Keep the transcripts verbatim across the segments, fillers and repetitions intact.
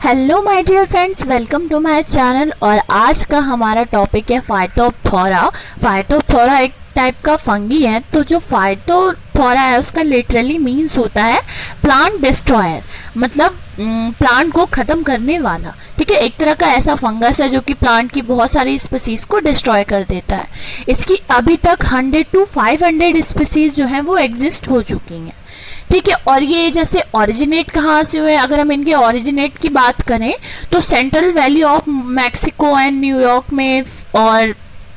Hello my dear friends, welcome to my channel. और आज का हमारा टॉपिक है फाइटोप्थोरा। फाइटोप्थोरा एक टाइप का फंगी है। तो जो फाइटोप्थोरा है उसका लिटरली मीन्स होता है प्लांट डिस्ट्रॉयर, मतलब प्लांट को ख़त्म करने वाला। ठीक है, एक तरह का ऐसा फंगस है जो कि प्लांट की बहुत सारी स्पीसीज को डिस्ट्रॉय कर देता है। इसकी अभी तक hundred to five hundred species जो हैं वो एग्जिस्ट हो चुकी हैं। ठीक है, और ये जैसे ओरिजिनेट कहाँ से हुए, अगर हम इनके ओरिजिनेट की बात करें तो central valley of Mexico and New York में और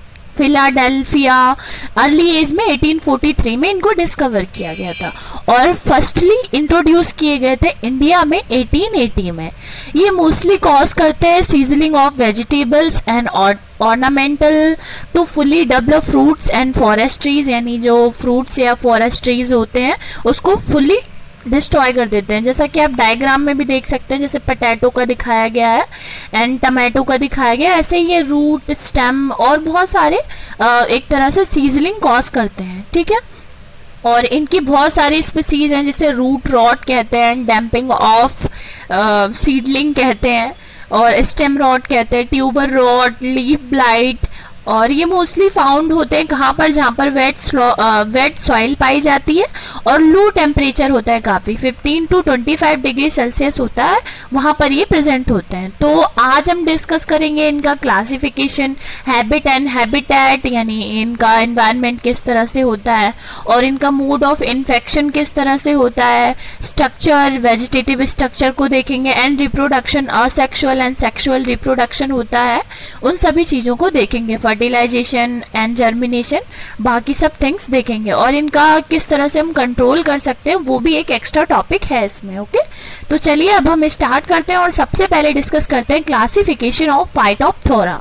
फिलाडेल्फिया अर्ली एज में एटीन फोर्टी थ्री में इनको डिस्कवर किया गया था और फर्स्टली इंट्रोड्यूस किए गए थे इंडिया में एटीन एटी में। ये मोस्टली कॉज करते हैं seasoning of vegetables and ornamental to fully develop fruits and forest trees, यानी जो फ्रूट्स या फॉरेस्ट ट्रीज होते हैं उसको फुली डिस्ट्रॉय कर देते हैं। जैसा कि आप डायग्राम में भी देख सकते हैं, जैसे पोटैटो का दिखाया गया है एंड टमाटो का दिखाया गया है, ऐसे ही ये रूट, स्टेम और बहुत सारे एक तरह से सीजलिंग कॉज करते हैं। ठीक है, और इनकी बहुत सारी स्पीसीज हैं जिसे रूट रॉट कहते हैं, डैम्पिंग ऑफ सीडलिंग कहते हैं और स्टेम रॉट कहते हैं, ट्यूबर रॉट, लीफ ब्लाइट। और ये मोस्टली फाउंड होते हैं कहाँ पर, जहाँ पर वेट वेट सॉइल पाई जाती है और लो टेम्परेचर होता है, काफ़ी fifteen to twenty five degree Celsius होता है, वहाँ पर ये प्रेजेंट होते हैं। तो आज हम डिस्कस करेंगे इनका क्लासिफिकेशन, हैबिट एंड हैबिटेट, यानी इनका एनवायरनमेंट किस तरह से होता है और इनका मोड ऑफ इन्फेक्शन किस तरह से होता है, स्ट्रक्चर, वेजिटेटिव स्ट्रक्चर को देखेंगे and reproduction, asexual and sexual reproduction होता है, उन सभी चीज़ों को देखेंगे, फर्टिलाइजेशन एंड जर्मिनेशन, बाकी सब थिंग्स देखेंगे और इनका किस तरह से हम कंट्रोल कर सकते हैं वो भी एक एक्स्ट्रा टॉपिक है इसमें। ओके, तो चलिए अब हम स्टार्ट करते हैं और सबसे पहले डिस्कस करते हैं क्लासिफिकेशन ऑफ फाइटोप्थोरा।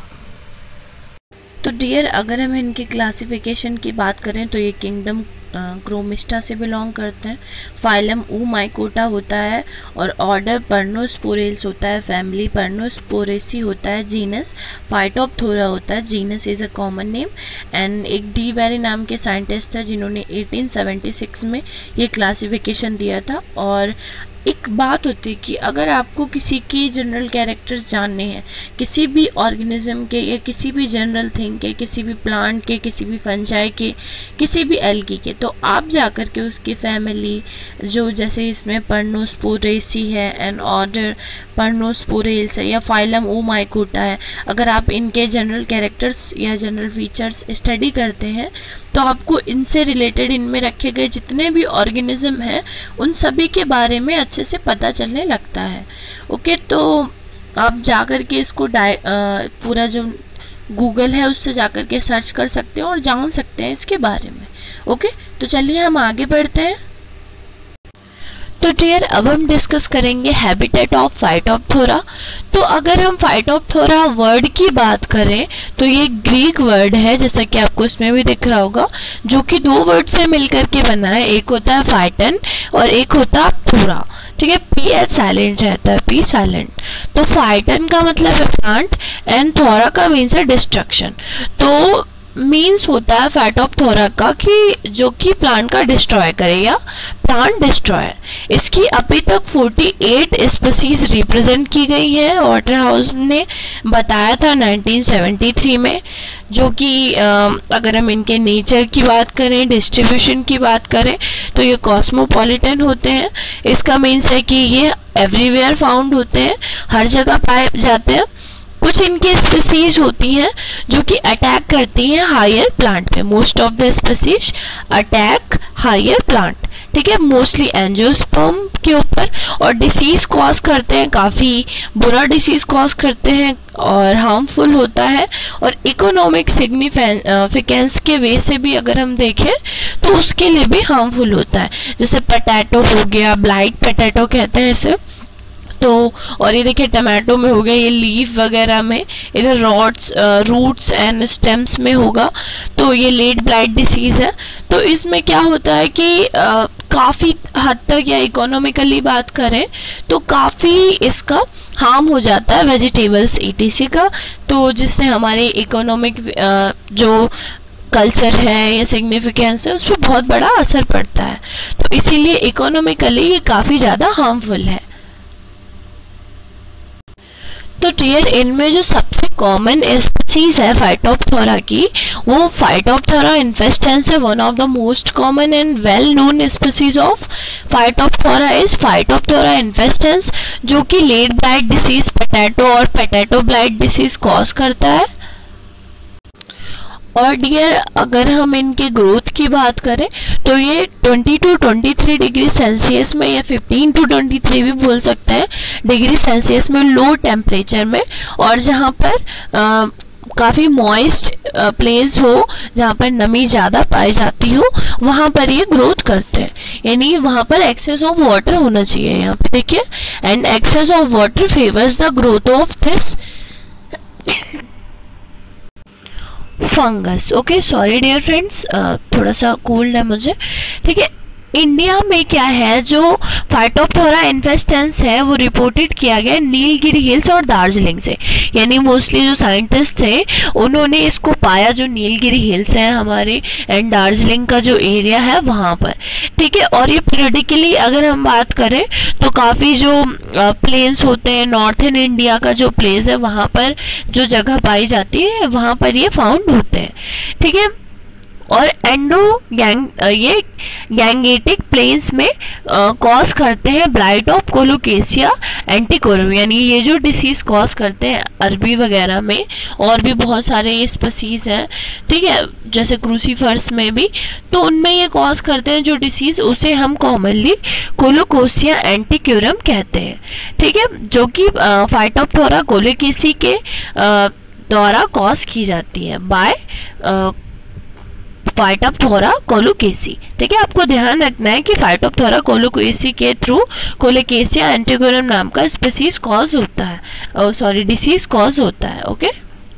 तो डियर, अगर हम इनकी क्लासिफिकेशन की बात करें तो ये किंगडम क्रोमिस्टा से बिलोंग करते हैं, फाइलम ऊमाइकोटा होता है और ऑर्डर पर्नोस्पोरेल्स होता है, फैमिली पर्नोस्पोरेसी होता है, जीनस फाइटोप्थोरा होता है, genus is a common name. And एक डी बैरी नाम के साइंटिस्ट थे जिन्होंने एटीन सेवेंटी सिक्स में ये क्लासिफिकेशन दिया था। और एक बात होती है कि अगर आपको किसी की जनरल कैरेक्टर्स जानने हैं, किसी भी ऑर्गेनिज्म के या किसी भी जनरल थिंग के, किसी भी प्लांट के, किसी भी फंजाई के, किसी भी एल्गी के, तो आप जाकर के उसकी फैमिली, जो जैसे इसमें पर्नोस्पोरेसी है एंड ऑर्डर पर्नोस्पोरेल्स है या फाइलम ऊमाइकोटा है, अगर आप इनके जनरल कैरेक्टर्स या जनरल फीचर्स स्टडी करते हैं तो आपको इनसे रिलेटेड इनमें रखे गए जितने भी ऑर्गेनिज्म हैं उन सभी के बारे में अच्छे से पता चलने लगता है। ओके, तो आप जाकर के इसको डाय पूरा जो गूगल है उससे जाकर के सर्च कर सकते हैं और जान सकते हैं इसके बारे में। ओके, तो चलिए हम आगे बढ़ते हैं। तो डियर, अब हम डिस्कस करेंगे हैबिटेट ऑफ फाइटोप्थोरा। तो अगर हम फाइटोप्थोरा वर्ड की बात करें तो ये ग्रीक वर्ड है, जैसा कि आपको इसमें भी दिख रहा होगा, जो कि दो वर्ड से मिलकर के बना है। एक होता है फाइटन और एक होता है थोरा। ठीक है, पी एच साइलेंट रहता है, पी साइलेंट। तो फाइटन का मतलब है प्लांट एंड थोरा का मीन्स है डिस्ट्रक्शन। तो मीन्स होता है फाइटोप्थोरा का कि जो कि प्लांट का डिस्ट्रॉय करे या प्लांट डिस्ट्रॉयर। इसकी अभी तक अड़तालीस स्पीसीज रिप्रेजेंट की गई है, वाटर हाउस ने बताया था नाइनटीन सेवेंटी थ्री में, जो कि अगर हम इनके नेचर की बात करें, डिस्ट्रीब्यूशन की बात करें तो ये कॉस्मोपॉलिटन होते हैं। इसका मीन्स है कि ये एवरीवेयर फाउंड होते हैं, हर जगह पाए जाते हैं। कुछ इनकी स्पीसीज होती हैं जो कि अटैक करती हैं हायर प्लांट पे, most of the species attack higher plant. ठीक है, मोस्टली एंजियोस्पर्म के ऊपर, और डिसीज कॉज करते हैं, काफ़ी बुरा डिसीज कॉज करते हैं और हार्मफुल होता है। और इकोनॉमिक सिग्निफिकेंस के वे से भी अगर हम देखें तो उसके लिए भी हार्मफुल होता है, जैसे पोटैटो हो गया, ब्लाइट पोटैटो कहते हैं इसे। तो और ये देखिए टमाटो में हो गया, ये लीफ वगैरह में, इधर रॉड्स, रूट्स एंड स्टेम्स में होगा। तो ये लेट ब्लाइट डिसीज़ है। तो इसमें क्या होता है कि काफ़ी हद तक या इकोनॉमिकली बात करें तो काफ़ी इसका हार्म हो जाता है वेजिटेबल्स ईटीसी का, तो जिससे हमारे इकोनॉमिक जो कल्चर है या सिग्निफिकेंस है उस पर बहुत बड़ा असर पड़ता है। तो इसीलिए इकोनॉमिकली ये काफ़ी ज़्यादा हार्मफुल है। तो डियर इनमें जो सबसे कॉमन स्पीसीज है फाइटोप्थोरा की, वो फाइटोप्थोरा इन्फेस्टेंस है। One of the most common and well known species of phytophthora is phytophthora infestans, जो कि लेट ब्लाइट डिसीज, पोटैटो और पोटैटो ब्लाइट डिसीज कॉज करता है। और डियर अगर हम इनके ग्रोथ की बात करें तो ये twenty to twenty three degree Celsius में या फिफ्टीन टू ट्वेंटी थ्री भी बोल सकते हैं डिग्री सेल्सियस में लो टेम्परेचर में, और जहाँ पर आ, काफ़ी मॉइस्ट प्लेस हो, जहाँ पर नमी ज़्यादा पाई जाती हो, वहाँ पर ये ग्रोथ करते हैं। यानी वहाँ पर एक्सेस ऑफ वाटर होना चाहिए। यहाँ पे देखिए, and excess of water favours the growth of this fungus. Okay, sorry dear friends, थोड़ा सा कोल्ड है मुझे। ठीक है, इंडिया में क्या है, जो फाइटोप्थोरा इन्फेस्टेंस है वो रिपोर्टेड किया गया नीलगिरी हिल्स और दार्जिलिंग से। यानी मोस्टली जो साइंटिस्ट थे उन्होंने इसको पाया जो नीलगिरी हिल्स है हमारे एंड दार्जिलिंग का जो एरिया है वहाँ पर। ठीक है, और ये पीरियडिकली अगर हम बात करें तो काफ़ी जो प्लेन्स होते हैं नॉर्थन इंडिया का जो प्लेस है वहाँ पर जो जगह पाई जाती है वहाँ पर ये फाउंड होते हैं। ठीक है, और एंडो गैंग ये गैंगेटिक प्लेन्स में कॉज करते हैं ब्लाइट ऑफ कोलोकेसिया एंटीकोरम। यानी ये जो डिसीज कॉज करते हैं अरबी वगैरह में, और भी बहुत सारे ये स्पीसीज हैं, ठीक है, जैसे क्रूसीफर्स में भी, तो उनमें ये कॉज करते हैं जो डिसीज, उसे हम कॉमनली कोलोकोसिया एंटीकोरम कहते हैं। ठीक है, जो कि फाइटोप्थोरा कोलोकेसी के द्वारा कॉज की जाती है बाय फाइटोप्थोरा कोलोकेसी। ठीक है, आपको ध्यान रखना है कि फाइटोप्थोरा कोलोकेसी के थ्रू कोलोकेसिया एंटीकोरम नाम का स्पीसीज कॉज होता है, सॉरी डिसीज कॉज होता है। ओके,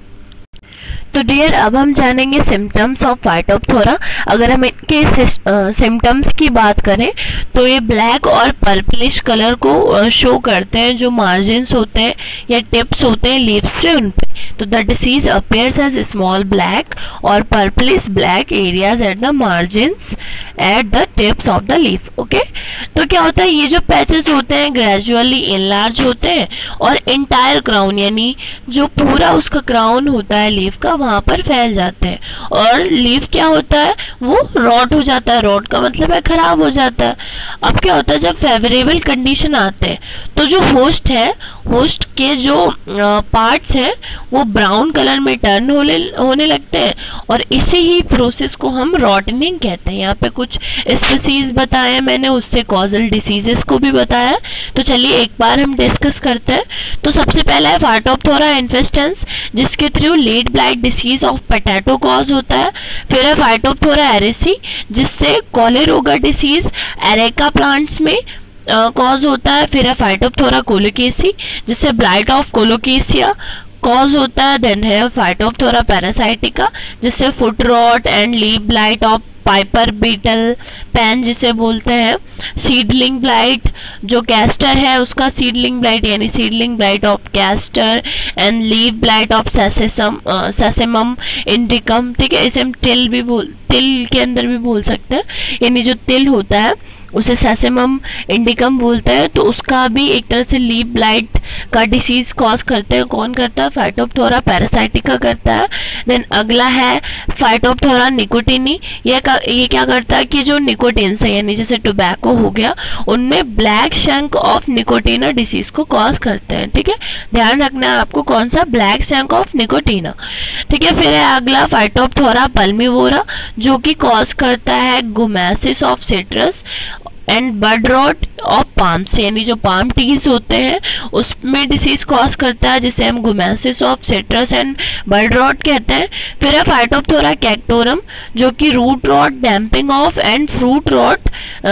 तो डियर अब हम जानेंगे सिम्टम्स ऑफ फाइटोप्थोरा। अगर हम इनके सिम्टम्स की बात करें तो ये ब्लैक और पर्पलिश कलर को शो करते हैं, जो मार्जिन्स होते हैं या टिप्स होते हैं लीव्स के उन पे। तो the disease appears as small black और purplish black areas at the margins at the tips of the leaf. Okay, तो क्या होता है, ये जो पैचेस होते हैं ग्रेजुअली इनलार्ज होते हैं और इंटायर क्राउन, यानी जो पूरा उसका क्राउन होता है लीफ का, वहां पर फैल जाते हैं, और लीफ क्या होता है, वो रॉट हो जाता है। रॉट का मतलब है खराब हो जाता है। अब क्या होता है, जब फेवरेबल कंडीशन आते हैं तो जो होस्ट है, होस्ट के जो पार्ट्स हैं वो ब्राउन कलर में टर्न होने होने लगते हैं, और इसी ही प्रोसेस को हम रॉटनिंग कहते हैं। यहाँ पे कुछ स्पीसीज बताए मैंने, उससे कॉजल डिसीजेस को भी बताया। तो चलिए एक बार हम डिस्कस करते हैं। तो सबसे पहला है फाइटोप्थोरा इन्फेस्टेंस, जिसके through late blight disease of potato cause होता है। फिर है फाइटोप्थोरा एरेसी, जिससे कॉलेरोगा डिसीज एरेका प्लांट्स में कॉज uh, होता है। फिर है फाइटोप्थोरा कोलोकेसी, जिससे ब्लाइट ऑफ कोलोकेसिया कॉज होता है। देन है फाइटोप्थोरा पैरासाइटिका, जिससे foot rot and leaf blight of Piper betle पैन जिसे बोलते हैं। सीडलिंग ब्लाइट जो कैस्टर है उसका सीडलिंग ब्लाइट, यानी seedling blight of castor and leaf blight of sesesum Sesamum indicum. ठीक है, इसे हम तिल भी बोल तिल के अंदर भी बोल सकते हैं, यानी जो तिल होता है उसे सेसेमम इंडिकम बोलते हैं। तो उसका भी एक तरह से लीफ ब्लाइट का डिसीज कॉज करते हैं। कौन करता है, फाइटोप्थोरा पैरासाइटिका करता है। देन अगला है फाइटोप्थोरा निकोटिनी, ये ये क्या करता है कि जो निकोटिन्स है, यानी जैसे टोबैको हो गया, उनमें black shank of Nicotiana disease को कॉज करते हैं। ठीक है, ध्यान रखना है आपको कौन सा, ब्लैक शंक ऑफ निकोटिना। ठीक है, फिर है अगला फाइटोप्थोरा पल्मिवोरा, जो कि कॉज करता है gummosis of citrus and bud rot of palms, यानी जो पाम ट्रीज होते हैं उसमें डिसीज कॉज करता है, जिसे हम gummosis of citrus and bud rot कहते हैं। फिर है फाइटोप्थोरा कैक्टोरम, जो कि root rot, damping off and fruit rot,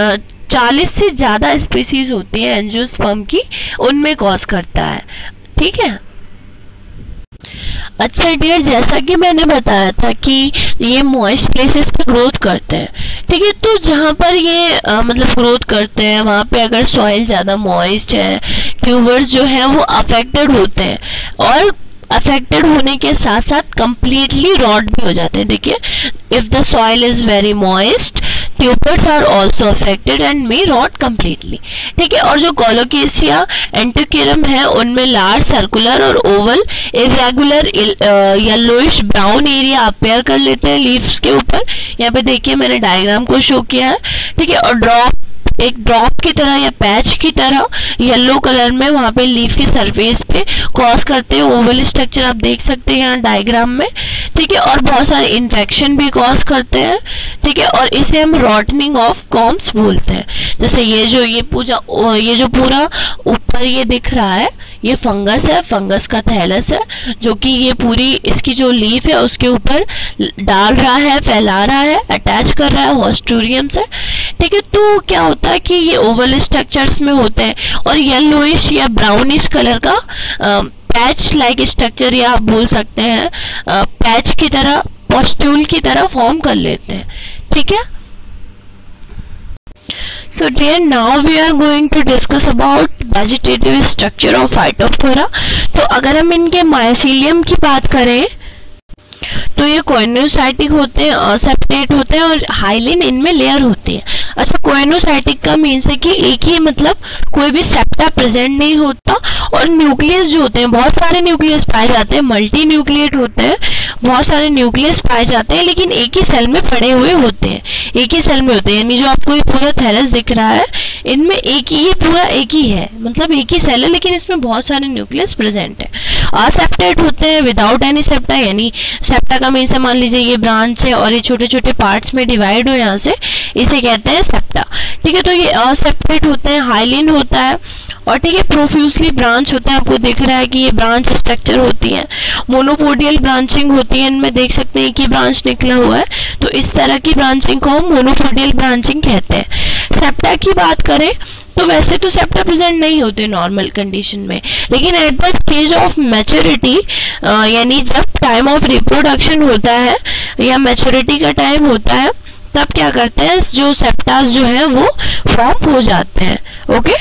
चालीस से ज़्यादा स्पीसीज होती है एंजियोस्पर्म की, उनमें कॉज करता है। ठीक है, अच्छा डियर, जैसा कि मैंने बताया था कि ये मॉइस्ट प्लेसेस पे ग्रोथ करते हैं। ठीक है, तो जहाँ पर ये आ, मतलब ग्रोथ करते हैं वहाँ पे अगर सॉइल ज़्यादा मॉइस्ट है, ट्यूबर्स जो है वो अफेक्टेड होते हैं, और अफेक्टेड होने के साथ साथ कंप्लीटली रॉट भी हो जाते हैं। देखिए, if the soil is very moist, tubers are also affected and may rot completely. ठीक है, और जो कोलोकेशिया एंटिक्यूरम है उनमें लार्ज सर्कुलर और oval irregular yellowish brown area appear कर लेते हैं लीव्स के ऊपर। यहाँ पे देखिए मैंने डायग्राम को शो किया है। ठीक है, और ड्रॉप एक ड्रॉप की तरह या पैच की तरह येलो कलर में वहाँ पे लीफ के सरफेस पे कॉज करते हैं ओवल स्ट्रक्चर, आप देख सकते हैं यहाँ डायग्राम में। ठीक है, और बहुत सारे इन्फेक्शन भी कॉज करते हैं। ठीक है, और इसे हम रॉटनिंग ऑफ कॉम्स बोलते हैं। जैसे ये जो ये पूजा ये जो पूरा ऊपर ये दिख रहा है, ये फंगस है, फंगस का थैलस है, जो कि ये पूरी इसकी जो लीफ है उसके ऊपर डाल रहा है, फैला रहा है, अटैच कर रहा है हॉस्टोरियम से। ठीक है, तो क्या होता है कि ये ओवल स्ट्रक्चर्स में होते हैं और येलोइश या ब्राउनिश कलर का पैच लाइक स्ट्रक्चर, या आप बोल सकते हैं पैच की तरह, पॉस्ट्यूल की तरह फॉर्म कर लेते हैं। ठीक है, so dear, now we are going to discuss about vegetative structure of Phytophthora। तो अगर हम इनके माइसीलियम की बात करें तो ये कोइनोसाइटिक होते हैं, असेप्टेट होते हैं और हाइलिन इनमें लेयर होती है। अच्छा, कोइनोसाइटिक का मीन्स है कि एक ही मतलब कोई भी सेप्टा प्रेजेंट नहीं होता, और न्यूक्लियस जो होते हैं बहुत सारे न्यूक्लियस पाए जाते हैं, मल्टी न्यूक्लिएट होते हैं, बहुत सारे न्यूक्लियस पाए जाते हैं, लेकिन एक ही सेल में पड़े हुए होते हैं, एक ही सेल में होते हैं। यानी जो आपको ये पूरा थैलस दिख रहा है इनमें एक ही, ये पूरा एक ही है, मतलब एक ही सेल है, लेकिन इसमें बहुत सारे न्यूक्लियस प्रेजेंट है। असेप्टेट होते हैं विदाउट एनी सेप्टा, यानी सेप्टा का मीन्स है मान लीजिए ये ब्रांच है और ये छोटे छोटे पार्ट्स में डिवाइड हो यहाँ से, इसे कहते हैं सेप्टा। ठीक है, तो ये असेप्टेट होते हैं, हाइलिन होता है, और ठीक है प्रोफ्यूजली ब्रांच होते हैं। आपको दिख रहा है कि ये ब्रांच स्ट्रक्चर होती है, मोनोपोडियल ब्रांचिंग होती है, इनमें देख सकते हैं कि ब्रांच निकला हुआ है, तो इस तरह की ब्रांचिंग को हम मोनोपोडियल ब्रांचिंग कहते हैं। सेप्टा की बात करें तो वैसे तो सेप्टा प्रेजेंट नहीं होते नॉर्मल कंडीशन में, लेकिन at the stage of maturity, यानी जब टाइम ऑफ रिप्रोडक्शन होता है या मैच्योरिटी का टाइम होता है, तब क्या करते हैं, जो सेप्टास जो है वो फॉर्म हो जाते हैं। ओके,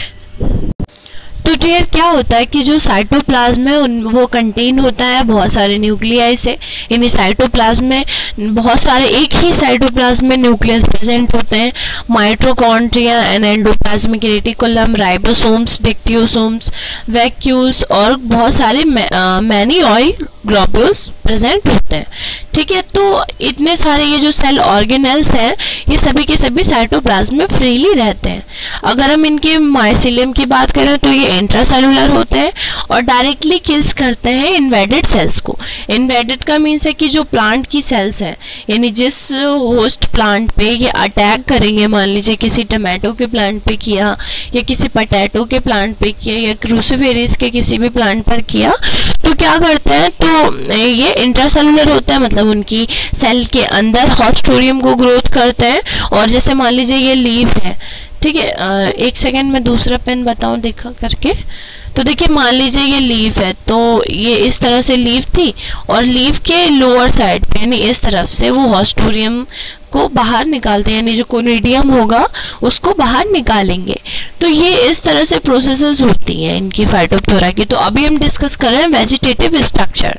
तो डियर क्या होता है कि जो साइटोप्लाज्म है उन वो कंटेन होता है बहुत सारे न्यूक्लियाई से। यानी साइटोप्लाज्म में बहुत सारे, एक ही साइटोप्लाज्म में न्यूक्लियस प्रेजेंट होते हैं, mitochondria and endoplasmic reticulum, ribosomes, dictyosomes, vacuoles और बहुत सारे मैनी ऑयल ग्लोब्यूल्स प्रेजेंट होते हैं। ठीक है, तो इतने सारे ये जो सेल ऑर्गेनेल्स हैं ये सभी के सभी साइटोप्लाज्म में फ्रीली रहते हैं। अगर हम इनके माइसीलियम की बात करें तो ये इंट्रासेलुलर होते हैं और डायरेक्टली किल्स करते हैं इन्वेडेड सेल्स को। इन्वेडेड का मीन्स है कि जो प्लांट की सेल्स हैं, यानी जिस होस्ट प्लांट पे ये अटैक करेंगे, मान लीजिए किसी टमाटो के प्लांट पे किया या किसी पोटैटो के प्लांट पे किया या क्रूसिफेरिस के किसी भी प्लांट पर किया, तो क्या करते हैं, तो ये इंट्रासेलुलर होता है, मतलब उनकी सेल के अंदर हॉस्टोरियम को ग्रोथ करते हैं। और जैसे मान लीजिए ये लीव है, ठीक है, एक सेकेंड में दूसरा पेन बताऊं देखा करके, तो देखिए मान लीजिए ये लीफ है, तो ये इस तरह से लीफ थी और लीफ के लोअर साइड पे यानी इस तरफ से वो हॉस्टोरियम को बाहर निकालते हैं, यानी जो कोनिडियम होगा उसको बाहर निकालेंगे। तो ये इस तरह से प्रोसेसेस होती हैं इनकी फाइटोप्थोरा की। तो अभी हम डिस्कस कर रहे हैं वेजिटेटिव स्ट्रक्चर।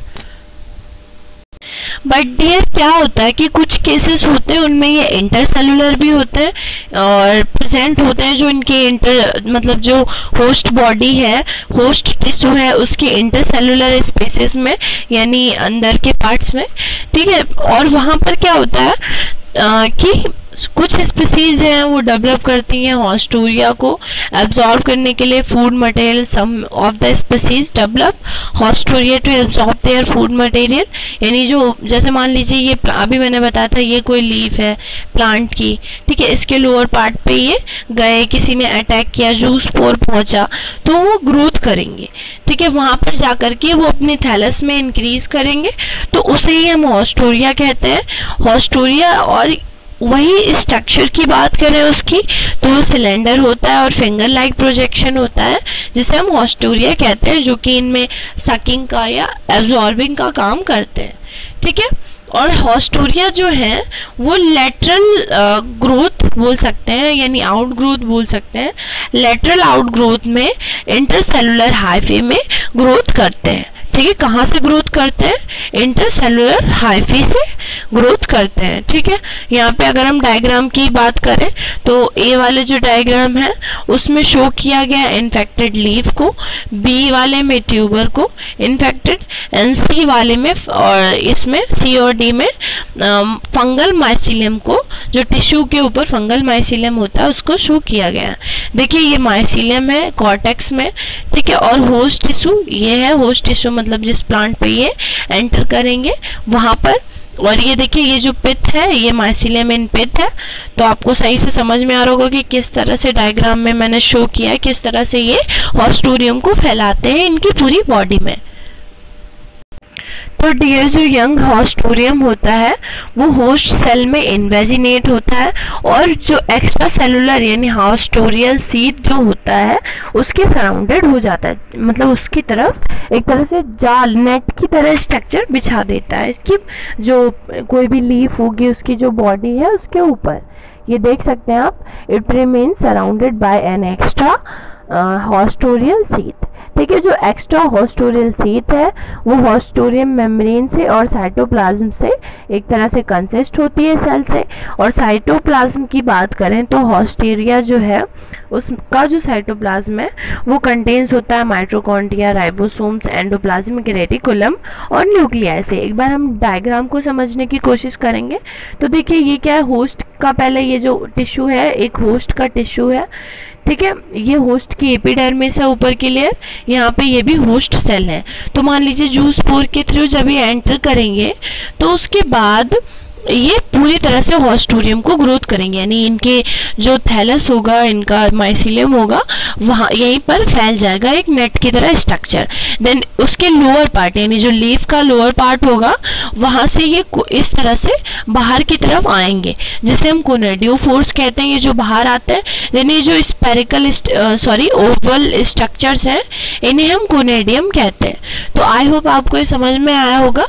बट डियर क्या होता है कि कुछ केसेस होते हैं उनमें ये इंटरसेलुलर भी होते हैं और प्रेजेंट होते हैं, जो इनके इंटर मतलब जो होस्ट बॉडी है, होस्ट टिश्यू है, उसके इंटरसेलुलर स्पेसेस में यानी अंदर के पार्ट्स में। ठीक है, और वहाँ पर क्या होता है आ, कि कुछ स्पीसीज हैं वो डेवलप करती हैं हॉस्टोरिया को एब्जॉर्ब करने के लिए food material. Some of the species develop haustoria to absorb their food material, यानी जो जैसे मान लीजिए ये अभी मैंने बताया था ये कोई लीफ है प्लांट की, ठीक है, इसके लोअर पार्ट पे ये गए, किसी ने अटैक किया, जूस पोर पहुंचा, तो वो ग्रोथ करेंगे। ठीक है, वहाँ पर जाकर के वो अपने थैलस में इंक्रीज करेंगे, तो उसे ही हम हॉस्टोरिया कहते हैं। हॉस्टोरिया और वही स्ट्रक्चर की बात करें उसकी, तो वो सिलेंडर होता है और फिंगर लाइक प्रोजेक्शन होता है जिसे हम हॉस्टोरिया कहते हैं, जो कि इनमें सकिंग का या एब्जॉर्बिंग का काम करते हैं। ठीक है, और हॉस्टोरिया जो है वो लेटरल ग्रोथ बोल सकते हैं, यानी आउट ग्रोथ बोल सकते हैं। लेटरल आउट ग्रोथ में इंटरसेलुलर हाइफे में ग्रोथ करते हैं। ठीक है, कहाँ से ग्रोथ करते हैं, इंटरसेलुलर हाइफी से ग्रोथ करते हैं। ठीक है, यहाँ पे अगर हम डायग्राम की बात करें तो ए वाले जो डायग्राम है उसमें शो किया गया इन्फेक्टेड लीफ को, बी वाले में ट्यूबर को इन्फेक्टेड, एंड सी वाले में और इसमें सी और डी में फंगल माइसीलियम को, जो टिश्यू के ऊपर फंगल माइसीलियम होता है उसको शो किया गया है। देखिए ये माइसीलियम है कॉर्टेक्स में, ठीक है, और होस्ट टिश्यू ये है, होस्ट टिश्यू मतलब जिस प्लांट पे ये एंटर करेंगे वहां पर। और ये देखिए ये जो पिथ है ये माइसीलियम इन पिथ है। तो आपको सही से समझ में आ रहा होगा कि किस तरह से डायग्राम में मैंने शो किया है, किस तरह से ये हॉस्टोरियम को फैलाते हैं इनकी पूरी बॉडी में। तो डियर जो यंग हॉस्टोरियम होता है वो होस्ट सेल में इन्वेजिनेट होता है और जो एक्स्ट्रा सेलुलर यानी हॉस्टोरियल सीट जो होता है उसके सराउंडेड हो जाता है, मतलब उसकी तरफ एक तरह से जाल नेट की तरह स्ट्रक्चर बिछा देता है इसकी जो कोई भी लीफ होगी उसकी जो बॉडी है उसके ऊपर। ये देख सकते हैं आप, it remain surrounded by an extrahaustorial sheath. ठीक है, जो एक्स्ट्रा हॉस्टोरियल सीट है वो हॉस्टोरियम मेम्ब्रेन से और साइटोप्लाज्म से एक तरह से कंसिस्ट होती है सेल से। और साइटोप्लाज्म की बात करें तो हॉस्टेरिया जो है उसका जो साइटोप्लाज्म है वो कंटेन्स होता है माइटोकॉन्ड्रिया, राइबोसोम्स, एंडोप्लाज्मिक रेटिकुलम और न्यूक्लियाई से। एक बार हम डायग्राम को समझने की कोशिश करेंगे तो देखिए ये क्या है, होस्ट का पहले ये जो टिश्यू है एक होस्ट का टिश्यू है। ठीक है, ये होस्ट की एपिडर्मिस है ऊपर की लेयर, यहाँ पे ये भी होस्ट सेल है। तो मान लीजिए जूस पोर के थ्रू जब ये एंटर करेंगे तो उसके बाद ये पूरी तरह से हॉस्टोरियम को ग्रोथ करेंगे, यानी इनके जो थैलस होगा, इनका माइसीलियम होगा, वहाँ यहीं पर फैल जाएगा एक नेट की तरह स्ट्रक्चर। देन उसके लोअर पार्ट यानी जो लीफ का लोअर पार्ट होगा वहाँ से ये इस तरह से बाहर की तरफ आएंगे, जिसे हम कोनेडियोफोर्स कहते हैं, ये जो बाहर आते हैं। देन ये जो स्पेरिकल सॉरी ओवल स्ट्रक्चर्स हैं इन्हें हम कोनेडियम कहते हैं। तो आई होप आपको ये समझ में आया होगा।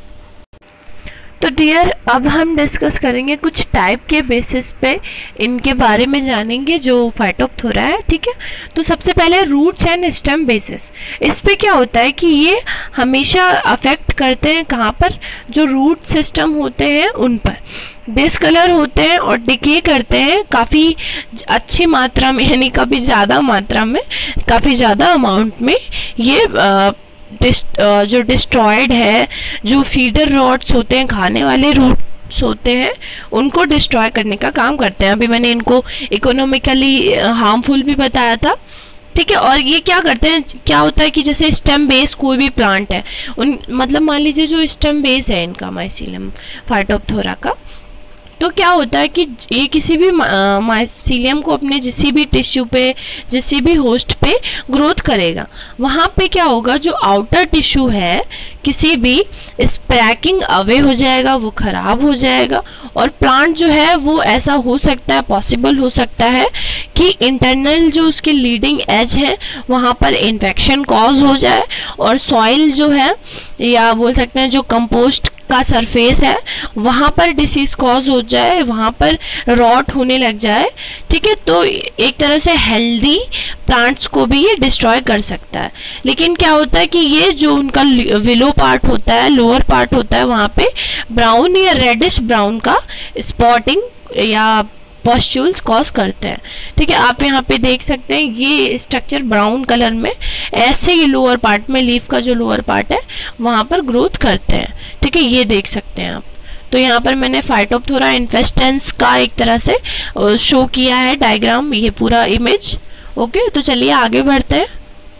तो डियर अब हम डिस्कस करेंगे कुछ टाइप के बेसिस पे इनके बारे में जानेंगे जो फाइटोप्थोरा है। ठीक है, तो सबसे पहले रूट्स एंड स्टेम बेसिस। इस पे क्या होता है कि ये हमेशा अफेक्ट करते हैं कहाँ पर, जो रूट सिस्टम होते हैं उन पर डिसकलर होते हैं और डिके करते हैं काफ़ी अच्छी मात्रा में, यानी काफ़ी ज़्यादा मात्रा में, काफ़ी ज़्यादा अमाउंट में ये आ, डिस्ट, जो डिस्ट्रॉयड है, जो फीडर रॉड्स होते हैं, खाने वाले रूट्स होते हैं, उनको डिस्ट्रॉय करने का काम करते हैं। अभी मैंने इनको इकोनॉमिकली हार्मफुल भी बताया था। ठीक है, और ये क्या करते हैं, क्या होता है कि जैसे स्टेम बेस कोई भी प्लांट है उन मतलब मान लीजिए जो स्टेम बेस है इनका माइसीलियम फाइटोप्थोरा का, तो क्या होता है कि ये किसी भी माइसीलियम को अपने किसी भी टिश्यू पे, किसी भी होस्ट पे ग्रोथ करेगा। वहाँ पे क्या होगा, जो आउटर टिश्यू है किसी भी स्प्रैकिंग अवे हो जाएगा, वो खराब हो जाएगा। और प्लांट जो है वो ऐसा हो सकता है, पॉसिबल हो सकता है कि इंटरनल जो उसके लीडिंग एज है वहाँ पर इन्फेक्शन कॉज हो जाए और सॉइल जो है या बोल सकते हैं जो कंपोस्ट का सरफेस है वहाँ पर डिसीज कॉज हो जाए, वहाँ पर रॉट होने लग जाए। ठीक है, तो एक तरह से हेल्दी प्लांट्स को भी ये डिस्ट्रॉय कर सकता है। लेकिन क्या होता है कि ये जो उनका विलो पार्ट होता है, लोअर पार्ट होता है, वहाँ पे ब्राउन या रेडिश ब्राउन का स्पॉटिंग या पॉस्ट्यूल्स कॉज करते हैं। ठीक है, आप यहाँ पे देख सकते हैं ये स्ट्रक्चर ब्राउन कलर में ऐसे ही लोअर पार्ट में, लीफ का जो लोअर पार्ट है वहाँ पर ग्रोथ करते हैं। ठीक है, ये देख सकते हैं आप। तो यहाँ पर मैंने फाइटोप्थोरा इन्फेस्टेंस का एक तरह से शो किया है डायग्राम, ये पूरा इमेज। ओके, तो चलिए आगे बढ़ते हैं।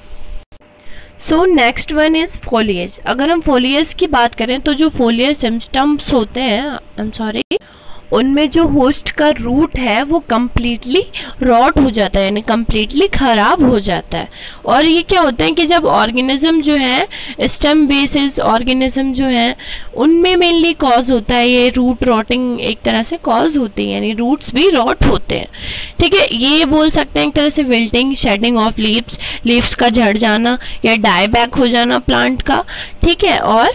So next one is foliage. अगर हम फोलिएज की बात करें तो जो फोलियर सिम्पटम्स होते हैं, आई एम सॉरी, उनमें जो होस्ट का रूट है वो कम्प्लीटली रॉट हो जाता है, यानी कम्प्लीटली ख़राब हो जाता है। और ये क्या होता है कि जब ऑर्गेनिज्म जो है, स्टेम बेसिस ऑर्गेनिज्म जो है, उनमें मेनली कॉज होता है ये रूट रॉटिंग, एक तरह से कॉज होती है, यानी रूट्स भी रॉट होते हैं। ठीक है, ये बोल सकते हैं एक तरह से wilting, shedding of leaves, leaves का झड़ जाना या डाई बैक हो जाना प्लांट का। ठीक है, और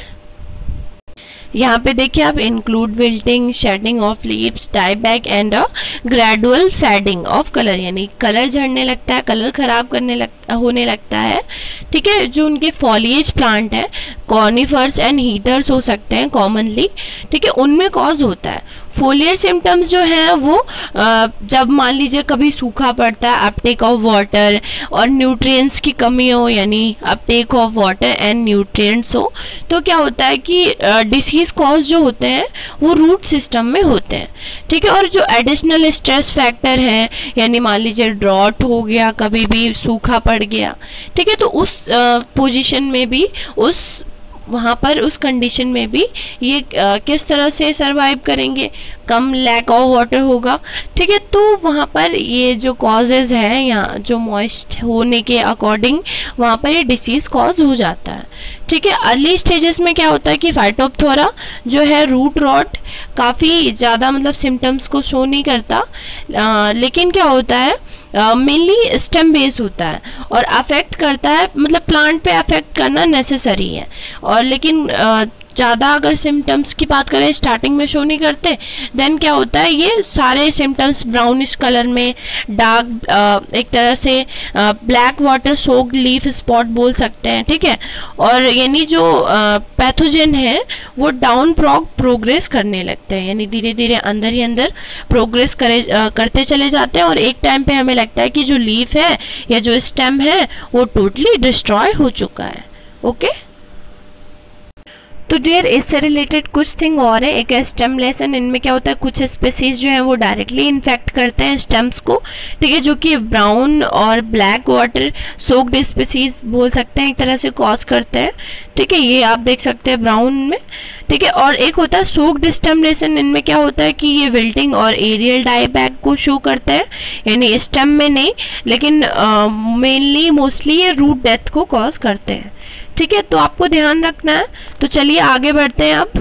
यहाँ पे देखिए आप, include wilting, shedding of leaves, die back and a gradual fading of colour, यानी कलर झड़ने लगता है, कलर खराब करने लगता होने लगता है, ठीक है। जो उनके फॉलिएज प्लांट है, कॉर्निफर्स एंड हीथर्स हो सकते हैं कॉमनली, ठीक है, उनमें कॉज होता है। फोलियर सिम्टम्स जो हैं वो जब मान लीजिए कभी सूखा पड़ता है, अपटेक ऑफ वाटर और न्यूट्रिएंट्स की कमी हो, यानी uptake of water and nutrients हो, तो क्या होता है कि डिसीज कॉज जो होते हैं वो रूट सिस्टम में होते हैं, ठीक है। और जो एडिशनल स्ट्रेस फैक्टर है, यानी मान लीजिए ड्रॉट हो गया, कभी भी सूखा पड़ गया, ठीक है, तो उस पोजीशन में भी, उस वहाँ पर उस कंडीशन में भी ये आ, किस तरह से सरवाइव करेंगे, कम लैक ऑफ वाटर होगा, ठीक है। तो वहाँ पर ये जो कॉजेज़ हैं, यहाँ जो मॉइस्ट होने के अकॉर्डिंग वहाँ पर ये डिसीज़ कॉज हो जाता है, ठीक है। अर्ली स्टेजेस में क्या होता है कि फाइटोप्थोरा जो है रूट रॉट काफ़ी ज़्यादा मतलब सिम्टम्स को शो नहीं करता, आ, लेकिन क्या होता है मेनली स्टेम बेस होता है और अफेक्ट करता है, मतलब प्लांट पे अफेक्ट करना नेसेसरी है। और लेकिन ज़्यादा अगर सिम्टम्स की बात करें स्टार्टिंग में शो नहीं करते, देन क्या होता है ये सारे सिम्टम्स ब्राउनिश कलर में, डार्क एक तरह से black water soaked leaf spot बोल सकते हैं, ठीक है। और यानी जो पैथोजन है वो डाउन प्रोग प्रोग्रेस करने लगते हैं, यानी धीरे धीरे अंदर ही अंदर प्रोग्रेस करे आ, करते चले जाते हैं और एक टाइम पे हमें लगता है कि जो लीफ है या जो स्टेम है वो टोटली डिस्ट्रॉय हो चुका है। ओके, तो डियर इससे रिलेटेड कुछ थिंग और है। एक है स्टेम लेसन, इनमें क्या होता है कुछ स्पेसीज जो है वो डायरेक्टली इन्फेक्ट करते हैं स्टेम्स को, ठीक है, जो कि ब्राउन और ब्लैक वाटर सोक्ड स्पेसीज बोल सकते हैं, एक तरह से कॉज करते हैं, ठीक है। ये आप देख सकते हैं ब्राउन में, ठीक है। और एक होता है सोक्ड स्टेम लेसन, इनमें क्या होता है कि ये विल्टिंग और एरियल डाईबैक को शो करते हैं, यानी स्टेम में नहीं, लेकिन मेनली मोस्टली ये रूट डेथ को कॉज करते हैं, ठीक है। तो आपको ध्यान रखना है। तो चलिए आगे बढ़ते हैं अब।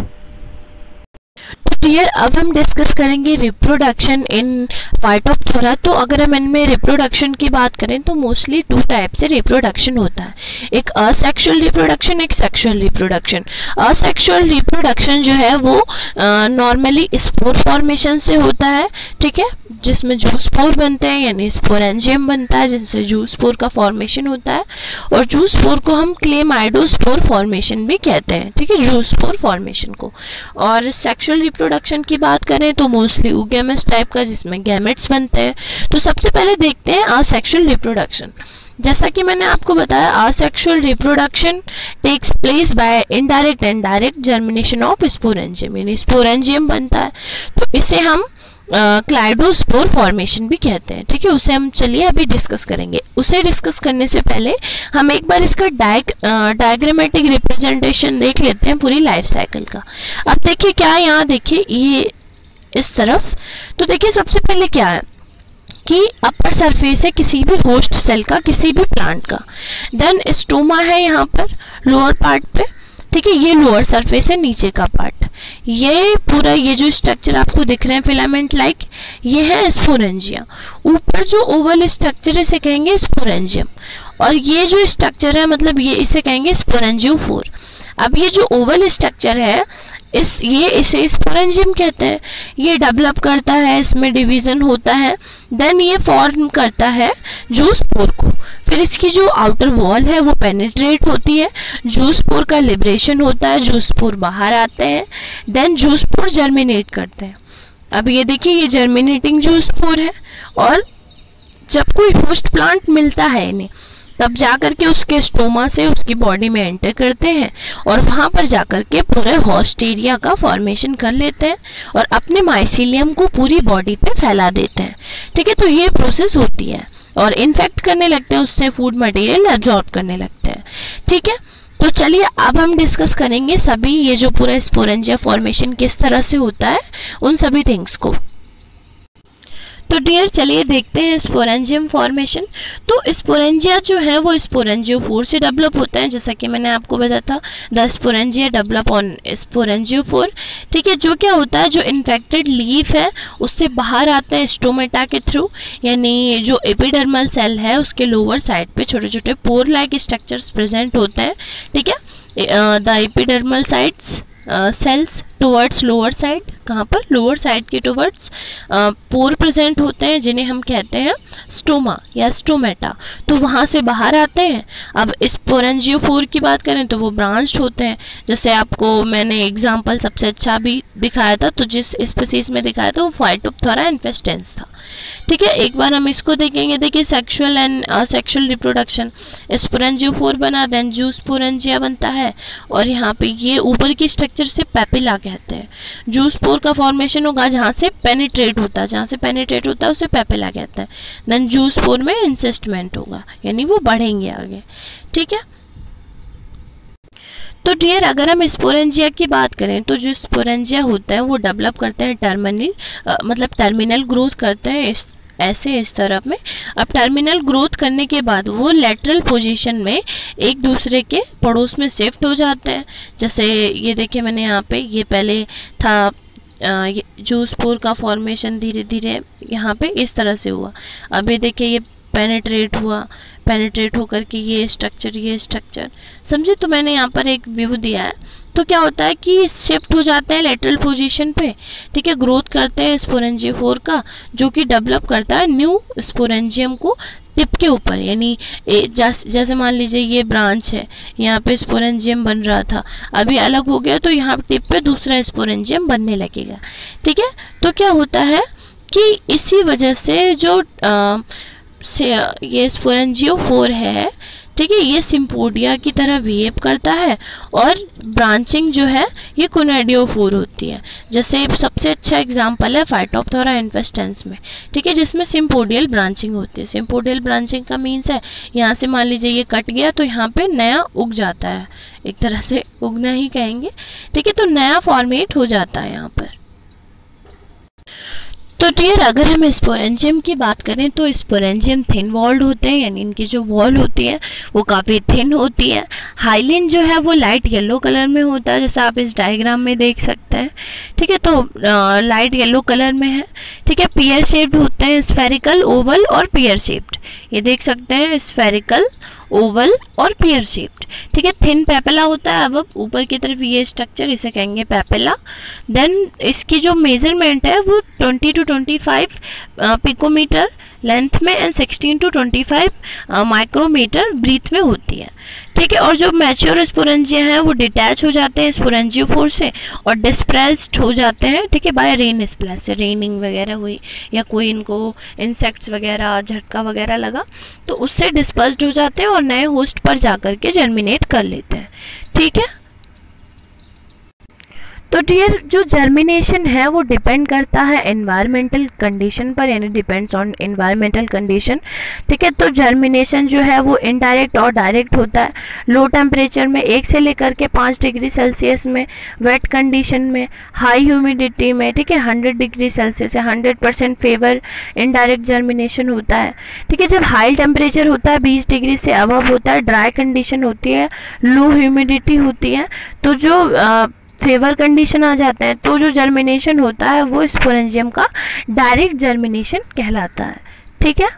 डियर अब हम डिस्कस करेंगे रिप्रोडक्शन इन फाइटोप्थोरा। तो अगर हम इनमें रिप्रोडक्शन की बात करें तो मोस्टली टू टाइप से रिप्रोडक्शन होता है, एक असेक्सुअल रिप्रोडक्शन, एक सेक्सुअल रिप्रोडक्शन। असेक्सुअल रिप्रोडक्शन जो है वो नॉर्मली स्पोर फॉर्मेशन से होता है, ठीक है, जिसमें जूस्पोर बनते हैं, यानी स्पोरेंजियम बनता है जिनसे जूस्पोर का फॉर्मेशन होता है। और जूस्पोर को हम क्लेमाइडोस्पोर फॉर्मेशन भी कहते हैं, ठीक है, जूस्पोर फॉर्मेशन को। और सेक्सुअल रिप्रोडक्शन की बात करें तो मोस्टली यूगेमस टाइप का, जिसमें गैमेट्स बनते हैं। तो सबसे पहले देखते हैं असेक्सुअल रिप्रोडक्शन। जैसा कि मैंने आपको बताया, asexual reproduction takes place by indirect and direct germination of sporangium, यानी स्पोरेंजियम बनता है, तो इसे हम क्लाइडोस्पोर फॉर्मेशन भी कहते हैं, ठीक है। उसे हम चलिए अभी डिस्कस करेंगे। उसे डिस्कस करने से पहले हम एक बार इसका डायग डायग्रामेटिक रिप्रेजेंटेशन देख लेते हैं पूरी लाइफ साइकिल का। अब देखिए क्या है, यहाँ देखिए ये इस तरफ, तो देखिए सबसे पहले क्या है कि अपर सरफेस है किसी भी होस्ट सेल का, किसी भी प्लांट का। देन स्टोमा है यहाँ पर लोअर पार्ट पे, ठीक है, ये लोअर सरफेस है, नीचे का पार्ट। ये पूरा ये जो स्ट्रक्चर आपको दिख रहे हैं फिलामेंट लाइक, ये है स्पोरेंजिया। ऊपर जो ओवल स्ट्रक्चर है इसे कहेंगे स्पोरेंजियम, और ये जो स्ट्रक्चर है मतलब ये इसे कहेंगे स्पोरेंजियोफोर। अब ये जो ओवल स्ट्रक्चर है इस ये इसे स्पोरेंजियम कहते हैं। ये डेवलप करता है, इसमें डिवीजन होता है, देन ये फॉर्म करता है जूस्पोर को। फिर इसकी जो आउटर वॉल है वो पेनिट्रेट होती है, जूस्पोर का लिबरेशन होता है, जूस्पोर बाहर आते हैं, देन जूस्पोर जर्मिनेट करते हैं। अब ये देखिए ये जर्मिनेटिंग जूस्पोर है, और जब कोई होस्ट प्लांट मिलता है इन्हें तब जाकर के उसके स्टोमा से उसकी बॉडी में एंटर करते हैं और वहाँ पर जाकर के पूरे होस्टेरिया का फॉर्मेशन कर लेते हैं और अपने माइसीलियम को पूरी बॉडी पे फैला देते हैं, ठीक है। तो ये प्रोसेस होती है और इन्फेक्ट करने लगते हैं, उससे फूड मटेरियल एब्जॉर्ब करने लगते हैं, ठीक है। तो चलिए अब हम डिस्कस करेंगे सभी ये जो पूरा स्पोरेंजिया फॉर्मेशन किस तरह से होता है उन सभी थिंग्स को। तो डियर चलिए देखते हैं स्पोरेंजियम फॉर्मेशन। तो स्पोरेंजिया जो है वो स्पोरेंजियोफोर से डेवलप होता है, जैसा कि मैंने आपको बताया था, the sporangia develop on sporangiophore, ठीक है। जो क्या होता है, जो इन्फेक्टेड लीफ है उससे बाहर आते हैं स्टोमेटा के थ्रू, यानी जो एपिडर्मल सेल है उसके लोअर साइड पे छोटे छोटे पोर लाइक स्ट्रक्चर्स प्रेजेंट होते हैं, ठीक है। The epidermal sites cells towards lower side, कहाँ पर, लोअर साइड के टुवर्ड्स पोर प्रेजेंट होते हैं जिन्हें हम कहते हैं स्टोमा या स्टोमेटा, तो वहाँ से बाहर आते हैं। अब स्पोरेंजियोफोर की बात करें तो वो ब्रांच्ड होते हैं, जैसे आपको मैंने एग्जांपल सबसे अच्छा भी दिखाया था, तो जिस स्पीसीज में दिखाया था वो फाइटोप्थोरा इन्फेस्टेंस था। ठीक है, एक बार हम इसको देखेंगे। देखिए sexual and asexual reproduction, sporangiophore बना, देन जूस्पोरेंजिया बनता है, और यहाँ पे ये ऊपर की स्ट्रक्चर से पेपिला कहते हैं। जूस्पोर का फॉर्मेशन होगा जहाँ से पेनिट्रेट होता है, जहाँ से पेनिट्रेट होता है उसे पेपिला कहते हैं। देन जूस्पोर में इंसेस्टमेंट होगा, यानी वो बढ़ेंगे आगे। ठीक है, तो डियर अगर हम स्पोरेंजिया की बात करें तो जो स्पोरेंजिया होता है वो डेवलप करते हैं टर्मिनल, मतलब टर्मिनल ग्रोथ करते हैं इस ऐसे इस तरफ में। अब टर्मिनल ग्रोथ करने के बाद वो लेटरल पोजीशन में एक दूसरे के पड़ोस में शिफ्ट हो जाते हैं। जैसे ये देखिए मैंने यहाँ पे, ये पहले था जूस्पोर का फॉर्मेशन धीरे धीरे यहाँ पे इस तरह से हुआ। अब ये देखिए ये पेनिट्रेट हुआ, पेनिट्रेट होकर के ये स्ट्रक्चर ये स्ट्रक्चर समझे। तो मैंने यहाँ पर एक व्यू दिया है, तो क्या होता है कि शिफ्ट हो जाते हैं लेटरल पोजीशन पे। ठीक है, ग्रोथ करते हैं स्पोरेंजियोफोर का, जो कि डेवलप करता है न्यू स्पोरेंजियम को टिप के ऊपर, यानी जैसे मान लीजिए ये ब्रांच है, यहाँ पे स्पोरेंजियम बन रहा था, अभी अलग हो गया तो यहाँ टिप पे दूसरा स्पोरेंजियम बनने लगेगा। ठीक है, तो क्या होता है कि इसी वजह से जो आ, से ये स्पोरेंजियोफोर है, ठीक है, ये सिम्पोडिया की तरह बिहेव करता है, और ब्रांचिंग जो है ये कोनेडियोफोर होती है। जैसे सबसे अच्छा एग्जांपल है फाइटोप्थोरा इन्फेस्टेंस में, ठीक है, जिसमें सिम्पोडियल ब्रांचिंग होती है। सिम्पोडियल ब्रांचिंग का मीन्स है यहाँ से मान लीजिए ये कट गया तो यहाँ पे नया उग जाता है, एक तरह से उगना ही कहेंगे। ठीक है, तो नया फॉर्मेट हो जाता है यहाँ पर। तो डियर अगर हम स्पोरेंजियम की बात करें तो स्पोरेंजियम थिन वॉल्ड होते हैं, यानी इनकी जो वॉल होती है वो काफ़ी थिन होती है। हाइलिन जो है वो लाइट येलो कलर में होता है, जैसा आप इस डायग्राम में देख सकते हैं। ठीक है, तो लाइट येलो कलर में है। ठीक है, पियर शेप्ड होते हैं, स्फेरिकल, ओवल और पियर शेप्ड, ये देख सकते हैं, स्फेरिकल, ओवल और पियर शेप्ड। ठीक है, थिन पेपिला होता है। अब ऊपर की तरफ ये स्ट्रक्चर, इसे कहेंगे पेपिला। देन इसकी जो मेजरमेंट है वो twenty to twenty five picometre length में and sixteen to twenty five micrometre breadth में होती है। ठीक है, और जो मैच्योर स्पोरेंजिया हैं वो डिटैच हो जाते हैं स्पोरेंजियोफोर से और डिस्प्रेस्ड हो जाते हैं। ठीक है, बाय रेन स्प्लैश से, रेनिंग वगैरह हुई या कोई इनको इंसेक्ट्स वगैरह झटका वगैरह लगा तो उससे डिस्पर्स्ड हो जाते हैं और नए होस्ट पर जाकर के जर्मिनेट कर लेते हैं। ठीक है, तो डियर जो जर्मिनेशन है वो डिपेंड करता है एनवायरमेंटल कंडीशन पर, यानी डिपेंड्स ऑन एनवायरमेंटल कंडीशन। ठीक है, तो जर्मिनेशन जो है वो इनडायरेक्ट और डायरेक्ट होता है। लो टेम्परेचर में एक से लेकर के पाँच डिग्री सेल्सियस में, वेट कंडीशन में, हाई ह्यूमिडिटी में, ठीक है, हंड्रेड डिग्री सेल्सियस या hundred percent favour indirect germination होता है। ठीक है, जब हाई टेम्परेचर होता है बीस डिग्री से अबव होता है, ड्राई कंडीशन होती है, लो ह्यूमिडिटी होती है, तो जो आ, फेवर कंडीशन आ जाते हैं तो जो जर्मिनेशन होता है वो स्पोरेंजियम का डायरेक्ट जर्मिनेशन कहलाता है। ठीक है,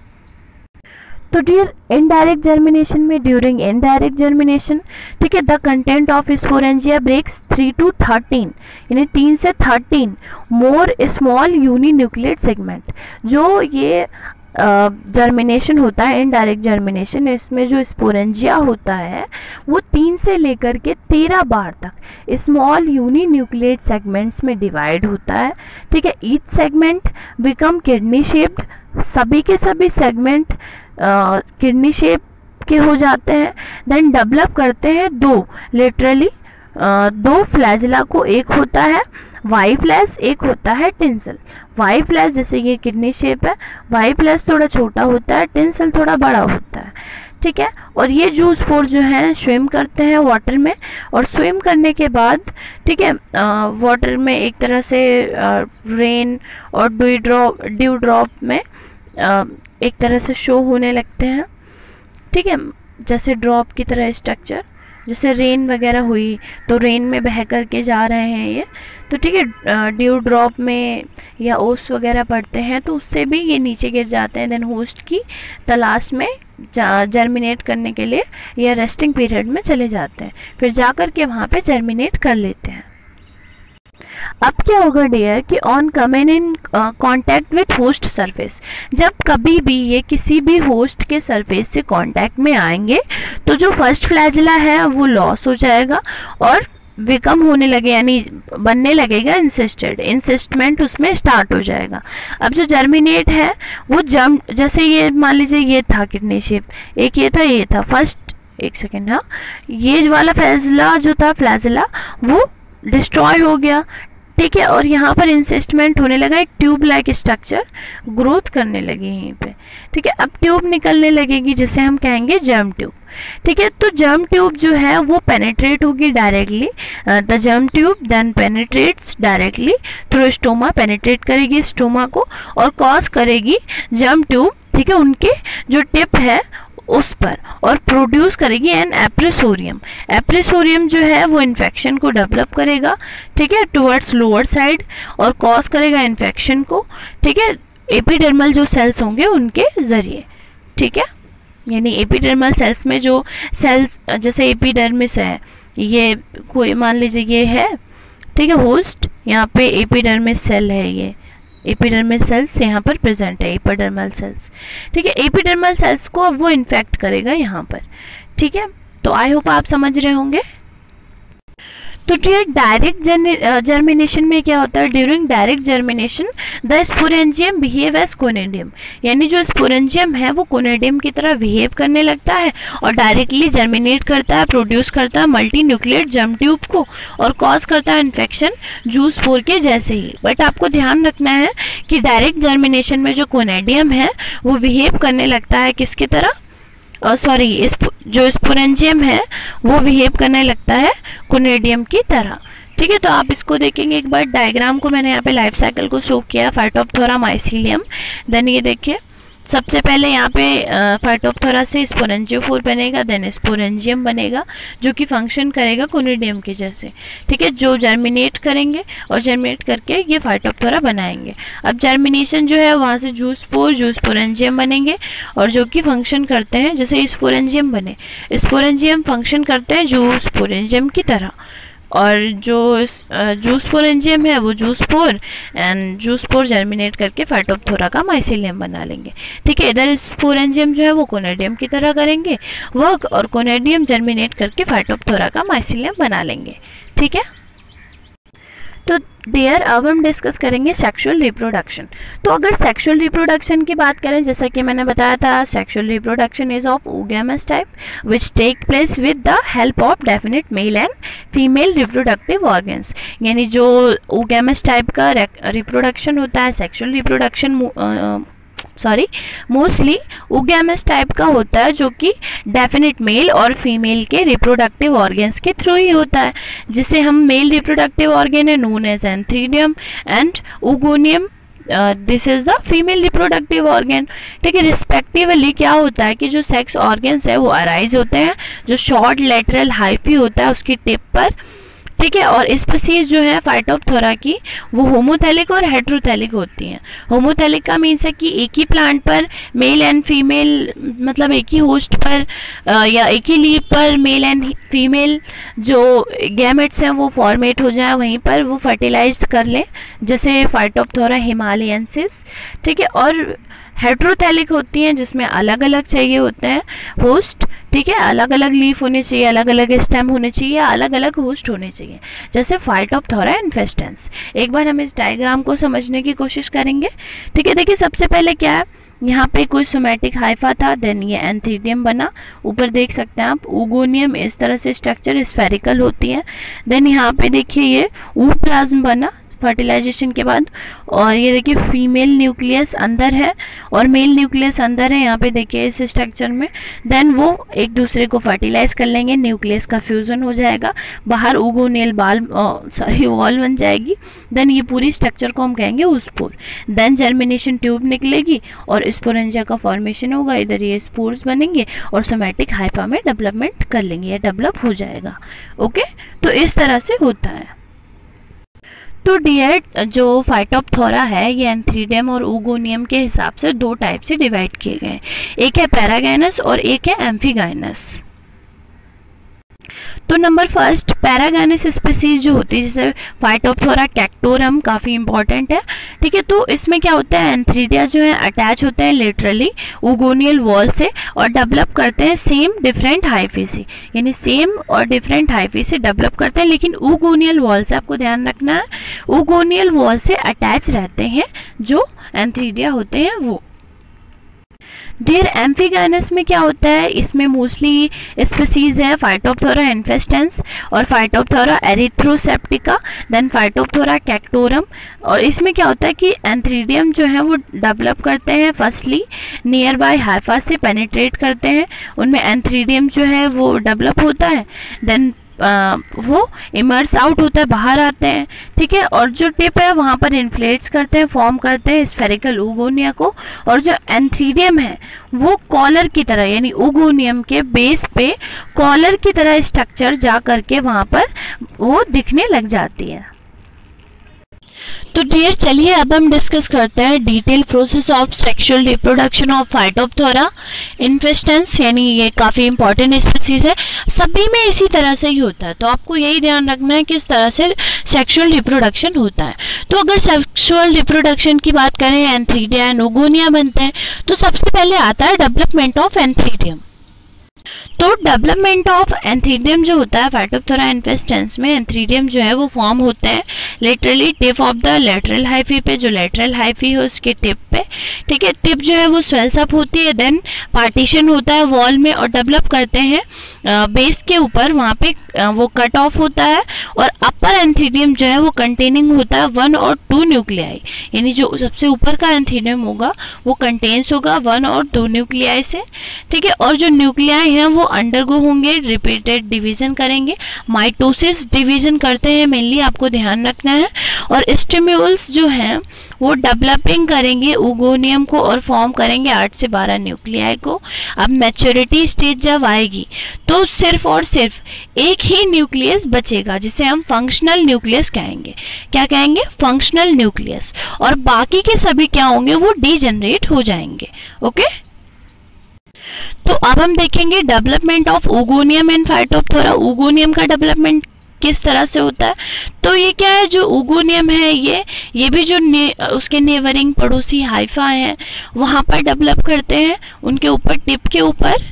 तो डियर इनडायरेक्ट जर्मिनेशन में, ड्यूरिंग इनडायरेक्ट जर्मिनेशन, ठीक है, the content of sporangia breaks three to thirteen, यानी तीन से thirteen more small uninucleate segment. जो ये जर्मिनेशन uh, होता है इनडायरेक्ट जर्मिनेशन, इसमें जो स्पोरेंजिया होता है वो तीन से लेकर के तेरह बार तक स्मॉल यूनिन्यूक्लियेट सेगमेंट्स में डिवाइड होता है। ठीक है, each segment become kidney shaped, सभी के सभी सेगमेंट किडनी शेप के हो जाते हैं। देन डेवलप करते हैं दो, लिटरली दो फ्लैजिला को, एक होता है वाई फ्लैश, एक होता है टिंसल। वाई फ्लैश जैसे ये किडनी शेप है, वाई फ्लैश थोड़ा छोटा होता है, टिंसल थोड़ा बड़ा होता है। ठीक है, और ये जूस्पोर जो है स्विम करते हैं वाटर में, और स्विम करने के बाद, ठीक है, वाटर में एक तरह से रेन और ड्यू ड्रॉप ड्यू ड्रॉप में आ, एक तरह से शो होने लगते हैं। ठीक है, जैसे ड्रॉप की तरह स्ट्रक्चर, जैसे रेन वगैरह हुई तो रेन में बह करके जा रहे हैं ये, तो ठीक है, ड्यू ड्रॉप में या ओस वगैरह पड़ते हैं तो उससे भी ये नीचे गिर जाते हैं। देन होस्ट की तलाश में जर्मिनेट करने के लिए या रेस्टिंग पीरियड में चले जाते हैं, फिर जा कर के वहाँ पे जर्मिनेट कर लेते हैं। अब क्या होगा डियर कि on coming in contact with host surface, जब कभी भी ये किसी भी होस्ट के सरफेस से कांटेक्ट में आएंगे तो जो फर्स्ट फ्लैजिला है वो लॉस हो जाएगा और विकम होने लगे, यानी बनने लगेगा इंसिस्टेड, इंसिस्टमेंट उसमें स्टार्ट हो जाएगा। अब जो जर्मिनेट है वो जम, जैसे ये मान लीजिए ये था किडनी शेप, एक ये था, ये था फर्स्ट, एक सेकेंड, हाँ, ये वाला फ्लैजिला जो था फ्लैजिला वो डिस्ट्रॉय हो गया, ठीक है, और यहाँ पर इंसिस्टमेंट होने लगा, एक ट्यूब लाइक स्ट्रक्चर ग्रोथ करने लगी यहीं पे, ठीक है। अब ट्यूब निकलने लगेगी जिसे हम कहेंगे जर्म ट्यूब, ठीक है। तो जर्म ट्यूब जो है वो पेनिट्रेट होगी directly, the germ tube then penetrates directly through stoma, penetrate करेगी स्टोमा को और कॉज करेगी जर्म ट्यूब, ठीक है, उनके जो टिप है उस पर, और प्रोड्यूस करेगी एन एप्रेसोरियम। एप्रेसोरियम जो है वो इन्फेक्शन को डेवलप करेगा, ठीक है, टुवर्ड्स लोअर साइड, और कॉज करेगा इन्फेक्शन को, ठीक है, एपिडर्मल जो सेल्स होंगे उनके जरिए, ठीक है। यानी एपिडर्मल सेल्स में जो सेल्स, जैसे एपिडर्मिस है, ये कोई मान लीजिए ये है, ठीक है, होस्ट, यहाँ पे एपिडर्मिस सेल है, ये एपिडर्मल सेल्स यहाँ पर प्रेजेंट है, एपिडर्मल सेल्स, ठीक है। एपिडर्मल सेल्स को अब वो इन्फेक्ट करेगा यहाँ पर, ठीक है। तो आई होप आप समझ रहे होंगे। तो डायरेक्ट जर्मिनेशन में क्या होता है, during direct germination the sporangium behave as conidium, यानी जो स्पोरेंजियम है वो कोनेडियम की तरह बिहेव करने लगता है और डायरेक्टली जर्मिनेट करता है, प्रोड्यूस करता है मल्टी न्यूक्लिएट जर्म ट्यूब को और कॉज करता है इन्फेक्शन जूस स्पोर के जैसे ही। बट आपको ध्यान रखना है कि डायरेक्ट जर्मिनेशन में जो कोनेडियम है वो बिहेव करने लगता है किसकी तरह, सॉरी इस जो स्पोरेंजियम है वो बिहेव करने लगता है कोनेडियम की तरह, ठीक है। तो आप इसको देखेंगे एक बार, डायग्राम को मैंने यहाँ पे लाइफ साइकिल को शो किया, फाइटोप्थोरा माइसीलियम, देन ये देखिए सबसे पहले यहाँ पे फाइटोप्थोरा से स्पोरेंजियोफोर बनेगा, देन स्पोरेंजियम बनेगा जो कि फंक्शन करेगा कोनिडियम के जैसे, ठीक है, जो जर्मिनेट करेंगे और जर्मिनेट करके ये फाइटोप्थोरा बनाएंगे। अब जर्मिनेशन जो है वहाँ से जूस्पोर, जूस्पोरेंजियम बनेंगे और जो कि फंक्शन करते हैं जैसे स्पोरेंजियम बने, स्पोरेंजियम फंक्शन करते हैं जूस्पोरेंजियम की तरह, और जो जूस्पोरेंजियम है वो जूस्पोर एंड जूस्पोर जर्मिनेट करके फाइटोप्थोरा का माइसीलियम बना लेंगे, ठीक है। इधर स्पोरेंजियम जो है वो कोनेडियम की तरह करेंगे वर्क और कोनेडियम जर्मिनेट करके फाइटोप्थोरा का माइसीलियम बना लेंगे, ठीक है। तो डियर अब हम डिस्कस करेंगे सेक्सुअल रिप्रोडक्शन। तो अगर सेक्सुअल रिप्रोडक्शन की बात करें, जैसा कि मैंने बताया था, sexual reproduction is of oogamous type which take place with the help of definite male and female reproductive organs. यानी जो oogamous टाइप का रिप्रोडक्शन होता है, sexual reproduction sorry mostly oogamous type का होता है जो कि डेफिनेट मेल और फीमेल के रिप्रोडक्टिव ऑर्गन्स के थ्रू ही होता है, जिसे हम मेल रिप्रोडक्टिव ऑर्गन है known as antheridium and oogonium, this is the female reproductive organ, ठीक है। रिस्पेक्टिवली क्या होता है कि जो सेक्स ऑर्गन्स है वो अराइज होते हैं, जो शॉर्ट लेटरल हाइफी होता है उसकी टिप पर, ठीक है। और स्पीसीज जो है फाइटोप्थोरा की वो होमोथैलिक और हेट्रोथैलिक होती हैं। होमोथैलिक का मीन्स है कि एक ही प्लांट पर मेल एंड फीमेल, मतलब एक ही होस्ट पर आ, या एक ही लीफ पर मेल एंड फीमेल जो गैमेट्स हैं वो फॉर्मेट हो जाए, वहीं पर वो फर्टिलाइज कर लें, जैसे फाइटोप्थोरा हिमालयंसिस, ठीक है। और हेट्रोथैलिक होती हैं जिसमें अलग अलग चाहिए होते हैं होस्ट, ठीक है, अलग अलग लीफ होने चाहिए, अलग अलग स्टेम होने चाहिए, अलग अलग होस्ट होने चाहिए, जैसे फाइटोप्थोरा इन्फेस्टेंस। एक बार हम इस डायग्राम को समझने की कोशिश करेंगे, ठीक है। देखिए सबसे पहले क्या है, यहाँ पे कोई सोमैटिक हाइफा था, देन ये एंथीडियम बना, ऊपर देख सकते हैं आप ओगोनियम, इस तरह से स्ट्रक्चर स्फेरिकल होती है, देन यहाँ पे देखिए ये ऊप्लाज्म बना फर्टिलाइजेशन के बाद, और ये देखिए फीमेल न्यूक्लियस अंदर है और मेल न्यूक्लियस अंदर है, यहाँ पे देखिए इस स्ट्रक्चर में, देन वो एक दूसरे को फर्टिलाइज कर लेंगे, न्यूक्लियस का फ्यूजन हो जाएगा, बाहर ओगोनियल बाल सॉरी वॉल बन जाएगी, देन ये पूरी स्ट्रक्चर को हम कहेंगे ओस्पोर, देन जर्मिनेशन ट्यूब निकलेगी और स्पोरेंजिया का फॉर्मेशन होगा, इधर ये स्पोर्स बनेंगे और सोमैटिक हाइफा में डेवलपमेंट कर लेंगे या डेवलप हो जाएगा, ओके। तो इस तरह से होता है। तो डियर जो फाइटोप्थोरा है ये एंथ्रीडियम और ओगोनियम के हिसाब से दो टाइप से डिवाइड किए गए हैं, एक है पैरागाइनस और एक है एम्फीगाइनस। तो नंबर फर्स्ट पैरागाइनस स्पीसीज जो होती है जैसे फाइटोप्थोरा कैक्टोरम काफ़ी इंपॉर्टेंट है, ठीक है। तो इसमें क्या होता है, एंथ्रीडिया जो है अटैच होते हैं लेटरली उगोनियल वॉल से और डेवलप करते हैं सेम डिफरेंट हाइफी से, यानी सेम और डिफरेंट हाइफी से डेवलप करते हैं, लेकिन उगोनियल वॉल से आपको ध्यान रखना है उगोनियल वॉल से अटैच रहते हैं जो एंथ्रीडिया होते हैं वो। डियर एम्फीगाइनस में क्या होता है, इसमें मोस्टली स्पीसीज है फाइटोप्थोरा इन्फेस्टेंस और Phytophthora erythroseptica, then Phytophthora cactorum. और इसमें क्या होता है कि एंथ्रीडियम जो है वो डेवलप करते हैं फर्स्टली नियर बाय हाइफा से पेनिट्रेट करते हैं, उनमें एंथ्रीडियम जो है वो डेवलप होता है, देन आ, वो इमर्स आउट होता है, बाहर आते हैं, ठीक है। और जो टिप है वहाँ पर इन्फ्लेट्स करते हैं, फॉर्म करते हैं स्फेरिकल उगोनिया को, और जो एंथ्रीडियम है वो कॉलर की तरह यानी उगोनियम के बेस पे कॉलर की तरह स्ट्रक्चर जा करके वहाँ पर वो दिखने लग जाती है। तो डियर चलिए अब हम डिस्कस करते हैं detail process of sexual reproduction of Phytophthora infestans, यानी ये काफ़ी इंपॉर्टेंट स्पीसीज है, सभी में इसी तरह से ही होता है। तो आपको यही ध्यान रखना है किस तरह से सेक्सुअल रिप्रोडक्शन होता है। तो अगर सेक्सुअल रिप्रोडक्शन की बात करें एंथ्रीडिया एंड उगोनिया बनते हैं, तो सबसे पहले आता है डेवलपमेंट ऑफ एंथ्रीडियम। तो डेवलपमेंट ऑफ एंथ्रीडियम जो होता है फाइटोप्थोरा इन्फेस्टेंस में एंथ्रीडियम जो है वो फॉर्म होते हैं literally tip of the lateral hyphae पे, जो लेटरल हाइफी है उसके टिप पे, ठीक है। टिप जो है वो स्वेल्स अप होती है, देन पार्टीशन होता है वॉल में और डेवलप करते हैं बेस के ऊपर, वहाँ पे वो कट ऑफ होता है। और अपर एंथ्रीडियम जो है वो कंटेनिंग होता है वन और टू न्यूक्लियाई, यानी जो सबसे ऊपर का एंथ्रीडियम होगा वो कंटेन्स होगा वन और टू न्यूक्लियाई से, ठीक है। और जो न्यूक्लियाई हैं वो अंडरगो होंगे, रिपीटेड डिवीजन करेंगे, माइटोसिस डिवीजन करते हैं मेनली, आपको ध्यान रखना है। और स्टिम्यूल्स जो हैं वो डेवलपिंग करेंगे उगोनियम को और फॉर्म करेंगे आठ से बारह न्यूक्लियाई को। अब मैच्योरिटी स्टेज जब आएगी तो सिर्फ और सिर्फ एक ही न्यूक्लियस बचेगा जिसे हम फंक्शनल न्यूक्लियस कहेंगे। क्या कहेंगे? Functional nucleus. और बाकी के सभी क्या होंगे? वो डीजनरेट हो जाएंगे। ओके, तो अब हम देखेंगे development of oogonium and Phytophthora. Oogonium का डेवलपमेंट किस तरह से होता है? तो ये क्या है, जो उगोनियम है ये ये भी जो ने, उसके नेबरिंग पड़ोसी हाइफा हैं वहां पर डेवलप करते हैं, उनके ऊपर टिप के ऊपर।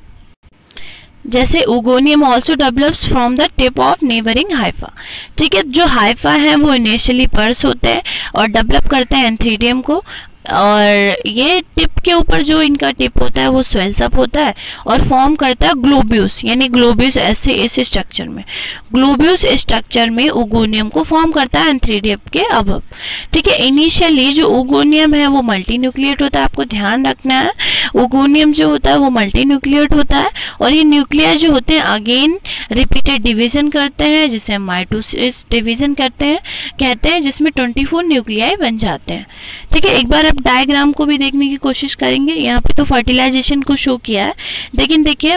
जैसे oogonium also develops from the tip of neighbouring hypha, ठीक है। जो हाइफा है वो इनिशियली पर्स होते हैं और डेवलप करते हैं एंथ्रीडियम को, और ये टिप के ऊपर जो इनका टिप होता है वो स्वेल्स अप होता है और फॉर्म करता है ग्लोब्यूस, यानी ग्लोब्यूस ऐसे इस स्ट्रक्चर में, ग्लोब्यूस स्ट्रक्चर में उगोनियम को फॉर्म करता है एंथ्रीडियम के अबव, ठीक है। इनिशियली जो उगोनियम है वो मल्टी न्यूक्लिएट होता है, आपको ध्यान रखना है। उगोनियम जो होता है वो मल्टी न्यूक्लिएट होता है और ये न्यूक्लिया जो होते हैं अगेन रिपीटेड डिवीजन करते हैं, जिसे हम माइटोसिस डिवीजन करते हैं कहते हैं, जिसमें ट्वेंटी फोर न्यूक्लियाई बन जाते हैं, ठीक है। एक बार डायग्राम को भी देखने की कोशिश करेंगे। यहाँ पे तो फर्टिलाइजेशन को शो किया है, लेकिन देखिए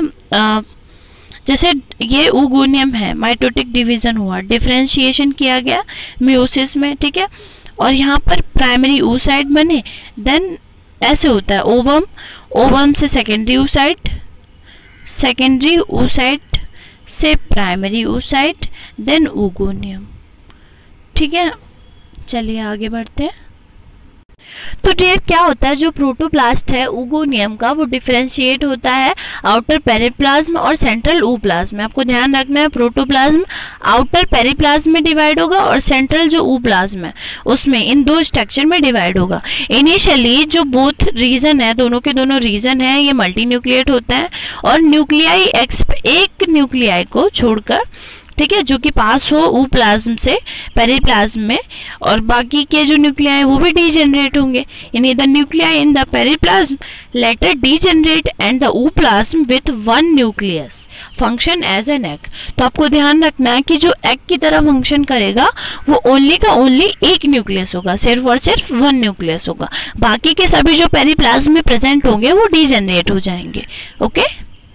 जैसे ये उगोनियम है, माइटोटिक डिवीजन हुआ, डिफरेंशिएशन किया गया मियोसिस में, ठीक है। और यहाँ पर प्राइमरी oocyte बने, देन ऐसे होता है ओवम, ओवम से सेकेंडरी oocyte, सेकेंडरी oocyte से प्राइमरी oocyte, देन उगोनियम, ठीक है। चलिए आगे बढ़ते हैं। तो डियर क्या होता है, जो प्रोटोप्लास्ट है उगोनियम का वो डिफरेंशिएट होता है आउटर पेरिप्लाज्म और सेंट्रल ऊप्लाज्म में। आपको ध्यान रखना है प्रोटोप्लाज्म आउटर पेरिप्लाज्म में डिवाइड होगा और सेंट्रल जो ऊप्लाज्म है उसमें, इन दो स्ट्रक्चर में डिवाइड होगा। इनिशियली जो बोथ रीजन है, दोनों के दोनों रीजन है, ये मल्टी न्यूक्लिएट होता है और न्यूक्लियाई एक न्यूक्लियाई को छोड़कर, ठीक है, जो कि पास हो ऊप्लाज्म से पेरिप्लाज्म में, और बाकी के जो न्यूक्लियाई वो भी डीजेनरेट होंगे, यानी the nuclei in the periplasm later degenerate and the ooplasm with one nucleus function as an egg. तो आपको ध्यान रखना है कि जो एग की तरह फंक्शन करेगा वो ओनली का ओनली एक न्यूक्लियस होगा, सिर्फ और सिर्फ वन न्यूक्लियस होगा, बाकी के सभी जो पेरिप्लाज्म में प्रेजेंट होंगे वो डीजेनरेट हो जाएंगे। Okay,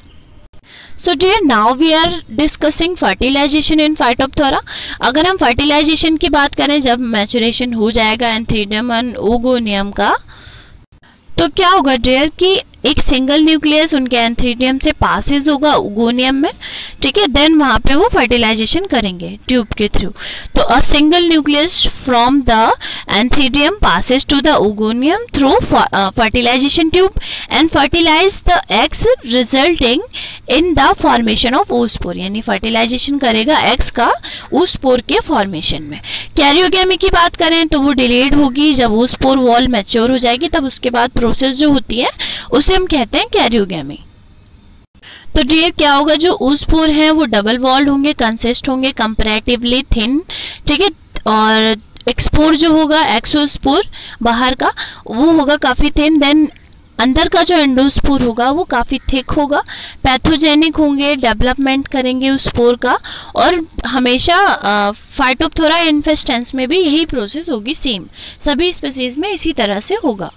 so dear now we are discussing fertilization in Phytophthora. अगर हम फर्टिलाइजेशन की बात करें, जब मैचुरेशन हो जाएगा एंथ्रीडियम एंड उगोनियम का, तो क्या होगा डियर कि एक सिंगल न्यूक्लियस उनके एंथ्रीडियम से पासेज होगा ओगोनियम में, ठीक है, देन वहां पे वो फर्टिलाइजेशन करेंगे ट्यूब के थ्रू। तो a single nucleus from the antheridium passes to the oogonium through fertilization tube and fertilize the eggs resulting in the formation of oospore, यानी फर्टिलाइजेशन करेगा एग्स का oospore के फॉर्मेशन में। कैरियोगेमी की बात करें तो वो डिलेड होगी, जब oospore वॉल मैच्योर हो जाएगी तब उसके बाद प्रोसेस जो होती है उसे हम कहते हैं कैरियोगेमी। तो डियर क्या होगा, जो oospore हैं वो डबल वॉल्ड होंगे, कंसिस्ट होंगे कंपैरेटिवली थिन, ठीक है, और एक्सपोर जो होगा एक्सोस्पोर बाहर का वो होगा काफी थिन, देन अंदर का जो एंडोस्पोर होगा वो काफी थिक होगा, पैथोजेनिक होंगे, डेवलपमेंट करेंगे उस स्पोर का, और हमेशा फाइटोप्थोरा इन्फेस्टेंस में भी यही प्रोसेस होगी, सेम सभी स्पीसीज में इसी तरह से होगा।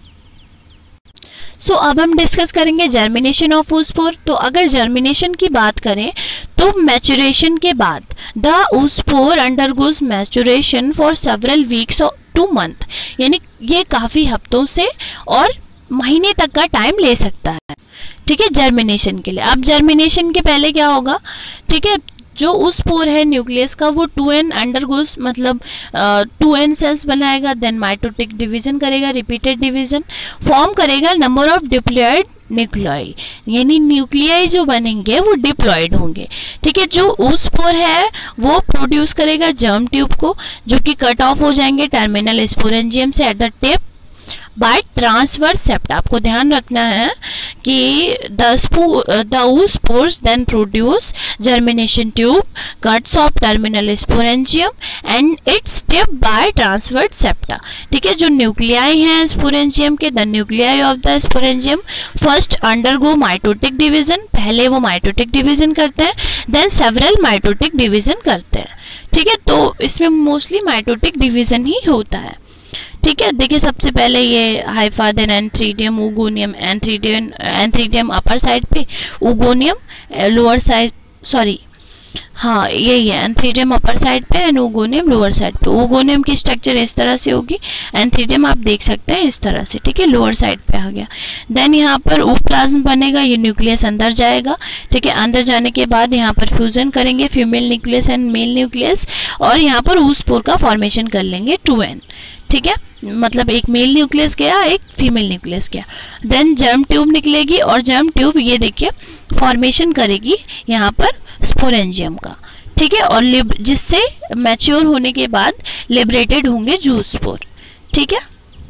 सो so, अब हम डिस्कस करेंगे जर्मिनेशन ऑफ oospore। तो अगर जर्मिनेशन की बात करें तो मैचुरेशन के बाद the oospore undergoes maturation for several weeks और टू मंथ, यानी ये काफी हफ्तों से और महीने तक का टाइम ले सकता है, ठीक है, जर्मिनेशन के लिए। अब जर्मिनेशन के पहले क्या होगा, ठीक है, जो oospore है न्यूक्लियस का वो टू एन अंडरगोज मतलब टू एन सेल्स बनाएगा, देन माइटोटिक डिवीजन करेगा, रिपीटेड डिवीजन फॉर्म करेगा नंबर ऑफ डिप्लॉयड न्यूक्लियाई, यानी न्यूक्लियाई जो बनेंगे वो डिप्लॉयड होंगे, ठीक है। जो oospore है वो प्रोड्यूस करेगा जर्म ट्यूब को, जो कि कट ऑफ हो जाएंगे टर्मिनल स्पोरेंजियम से at the tip by transverse septa. आपको ध्यान रखना है कि the oospores then produce germination tube, cuts of terminal sporangium and its tip by transverse septa, ठीक है। जो न्यूक्लियाई हैं स्पोरेंजियम के, the nuclei of the sporangium first undergo mitotic division, पहले वो माइटोटिक डिवीजन करते हैं, देन सेवरल माइटोटिक डिवीजन करते हैं, ठीक है। तो इसमें मोस्टली माइटोटिक डिवीजन ही होता है, ठीक है। देखिए सबसे पहले ये hypha, then antheridium, oogonium, antheridium antheridium upper side पे, ओगोनियम लोअर साइड, सॉरी हाँ यही है, एंथ्रीडियम अपर साइड पे एंड ओगोनियम लोअर साइड पे। ओगोनियम की स्ट्रक्चर इस तरह से होगी, एंथ्रीडियम आप देख सकते हैं इस तरह से, ठीक है, लोअर साइड पे आ गया। देन यहाँ पर ओप्लाज्म बनेगा, ये न्यूक्लियस अंदर जाएगा, ठीक है। अंदर जाने के बाद यहाँ पर फ्यूजन करेंगे female nucleus and male nucleus, और यहाँ पर oospore का फॉर्मेशन कर लेंगे टू एन, ठीक है, मतलब एक मेल न्यूक्लियस गया एक फीमेल न्यूक्लियस गया। देन जर्म ट्यूब निकलेगी, और जर्म ट्यूब ये देखिए फॉर्मेशन करेगी यहाँ पर स्पोरेंजियम का, ठीक है, और जिससे मैच्योर होने के बाद लिबरेटेड होंगे जूस्पोर, ठीक है।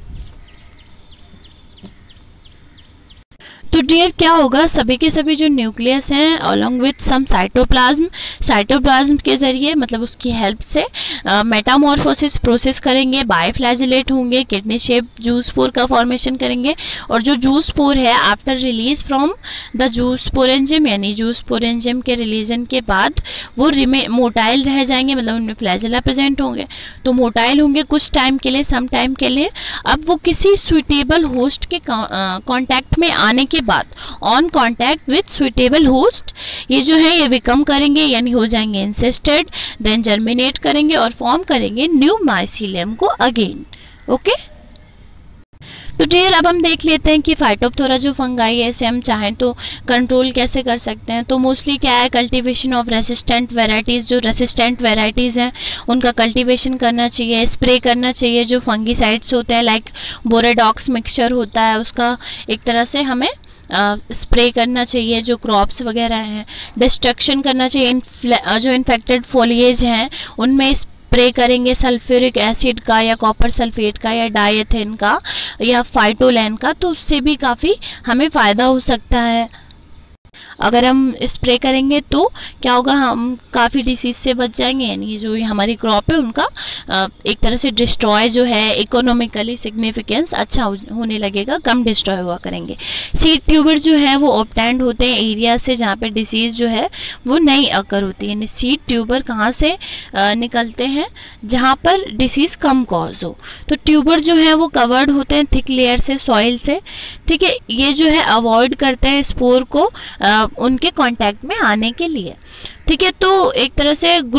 तो डियर क्या होगा, सभी के सभी जो न्यूक्लियस हैं along with some cytoplasm, cytoplasm के जरिए मतलब उसकी हेल्प से मेटामॉर्फोसिस प्रोसेस करेंगे, बायफ्लैजिलेट होंगे, किडनी शेप जूस्पोर का फॉर्मेशन करेंगे, और जो जूस्पोर है after release from the zoosporangium, यानी जूस्पोरेंजियम के रिलीजन के बाद वो रिमे मोटाइल रह जाएंगे, मतलब उनमें फ्लैजेला प्रेजेंट होंगे, तो मोटाइल होंगे कुछ टाइम के लिए, सम टाइम के लिए। अब वो किसी सुइटेबल होस्ट के कॉन्टैक्ट में आने के बाद on contact with suitable host ये जो है ये बिकम करेंगे, यानी हो जाएंगे इंसेस्टेड, देन जर्मिनेट करेंगे और फॉर्म करेंगे न्यू माइसीलियम को अगेन, ओके। तो डियर अब हम देख लेते हैं कि फाइटोप्थोरा जो फंगाई है इसे हम चाहें तो कंट्रोल कैसे कर सकते हैं। तो मोस्टली क्या है, कल्टीवेशन ऑफ रेसिस्टेंट वेराइटीज़, जो रेसिस्टेंट वेराइटीज़ हैं उनका कल्टीवेशन करना चाहिए, स्प्रे करना चाहिए। जो फंगीसाइड्स होते हैं लाइक बोरेडॉक्स मिक्सचर होता है उसका एक तरह से हमें स्प्रे uh, करना चाहिए। जो क्रॉप्स वगैरह हैं डिस्ट्रक्शन करना चाहिए, जो इन्फेक्टेड फोलिएज हैं उनमें स्प्रे करेंगे सल्फ्यूरिक एसिड का या कॉपर सल्फेट का या डायथेन का या फाइटोलैन का, तो उससे भी काफ़ी हमें फ़ायदा हो सकता है। अगर हम स्प्रे करेंगे तो क्या होगा, हम काफ़ी डिसीज से बच जाएंगे, यानी जो हमारी क्रॉप है उनका एक तरह से डिस्ट्रॉय जो है इकोनॉमिकली सिग्निफिकेंस अच्छा होने लगेगा, कम डिस्ट्रॉय हुआ करेंगे। सीड ट्यूबर जो है वो ऑब्टेंड होते हैं एरिया से जहाँ पे डिसीज़ जो है वो नहीं अकर होती है, यानी सीड ट्यूबर कहाँ से निकलते हैं, जहाँ पर डिसीज़ कम कॉज हो। तो ट्यूबर जो है वो कवर्ड होते हैं थिक लेयर से, सॉइल से, ठीक है। ये जो है अवॉइड करते हैं स्पोर को आ, उनके कांटेक्ट में आने के लिए, ठीक है। तो एक तरह से ग्रू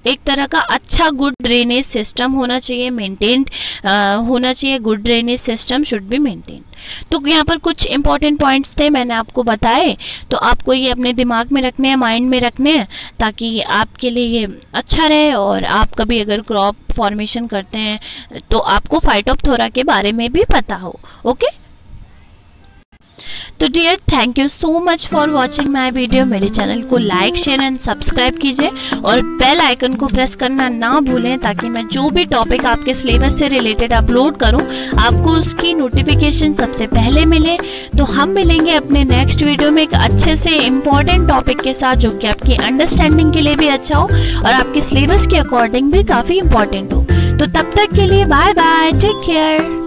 एक तरह का अच्छा गुड ड्रेनेज सिस्टम होना चाहिए, मेंटेन होना चाहिए। Good drainage system should be maintain. तो यहाँ पर कुछ इंपॉर्टेंट पॉइंट्स थे, मैंने आपको बताए, तो आपको ये अपने दिमाग में रखने हैं, माइंड में रखने हैं, ताकि आपके लिए ये अच्छा रहे और आप कभी अगर क्रॉप फॉर्मेशन करते हैं तो आपको फाइटोप्थोरा के बारे में भी पता हो। ओके, तो dear thank you so much for watching my video. मेरे चैनल को लाइक शेयर एंड सब्सक्राइब कीजिए और बेल आइकन को प्रेस करना ना भूलें, ताकि मैं जो भी टॉपिक आपके सिलेबस से रिलेटेड अपलोड करूं आपको उसकी नोटिफिकेशन सबसे पहले मिले। तो हम मिलेंगे अपने नेक्स्ट वीडियो में एक अच्छे से इम्पोर्टेंट टॉपिक के साथ, जो कि आपकी अंडरस्टैंडिंग के लिए भी अच्छा हो और आपके सिलेबस के अकॉर्डिंग भी काफी इंपॉर्टेंट हो। तो तब तक के लिए बाय बाय, टेक केयर।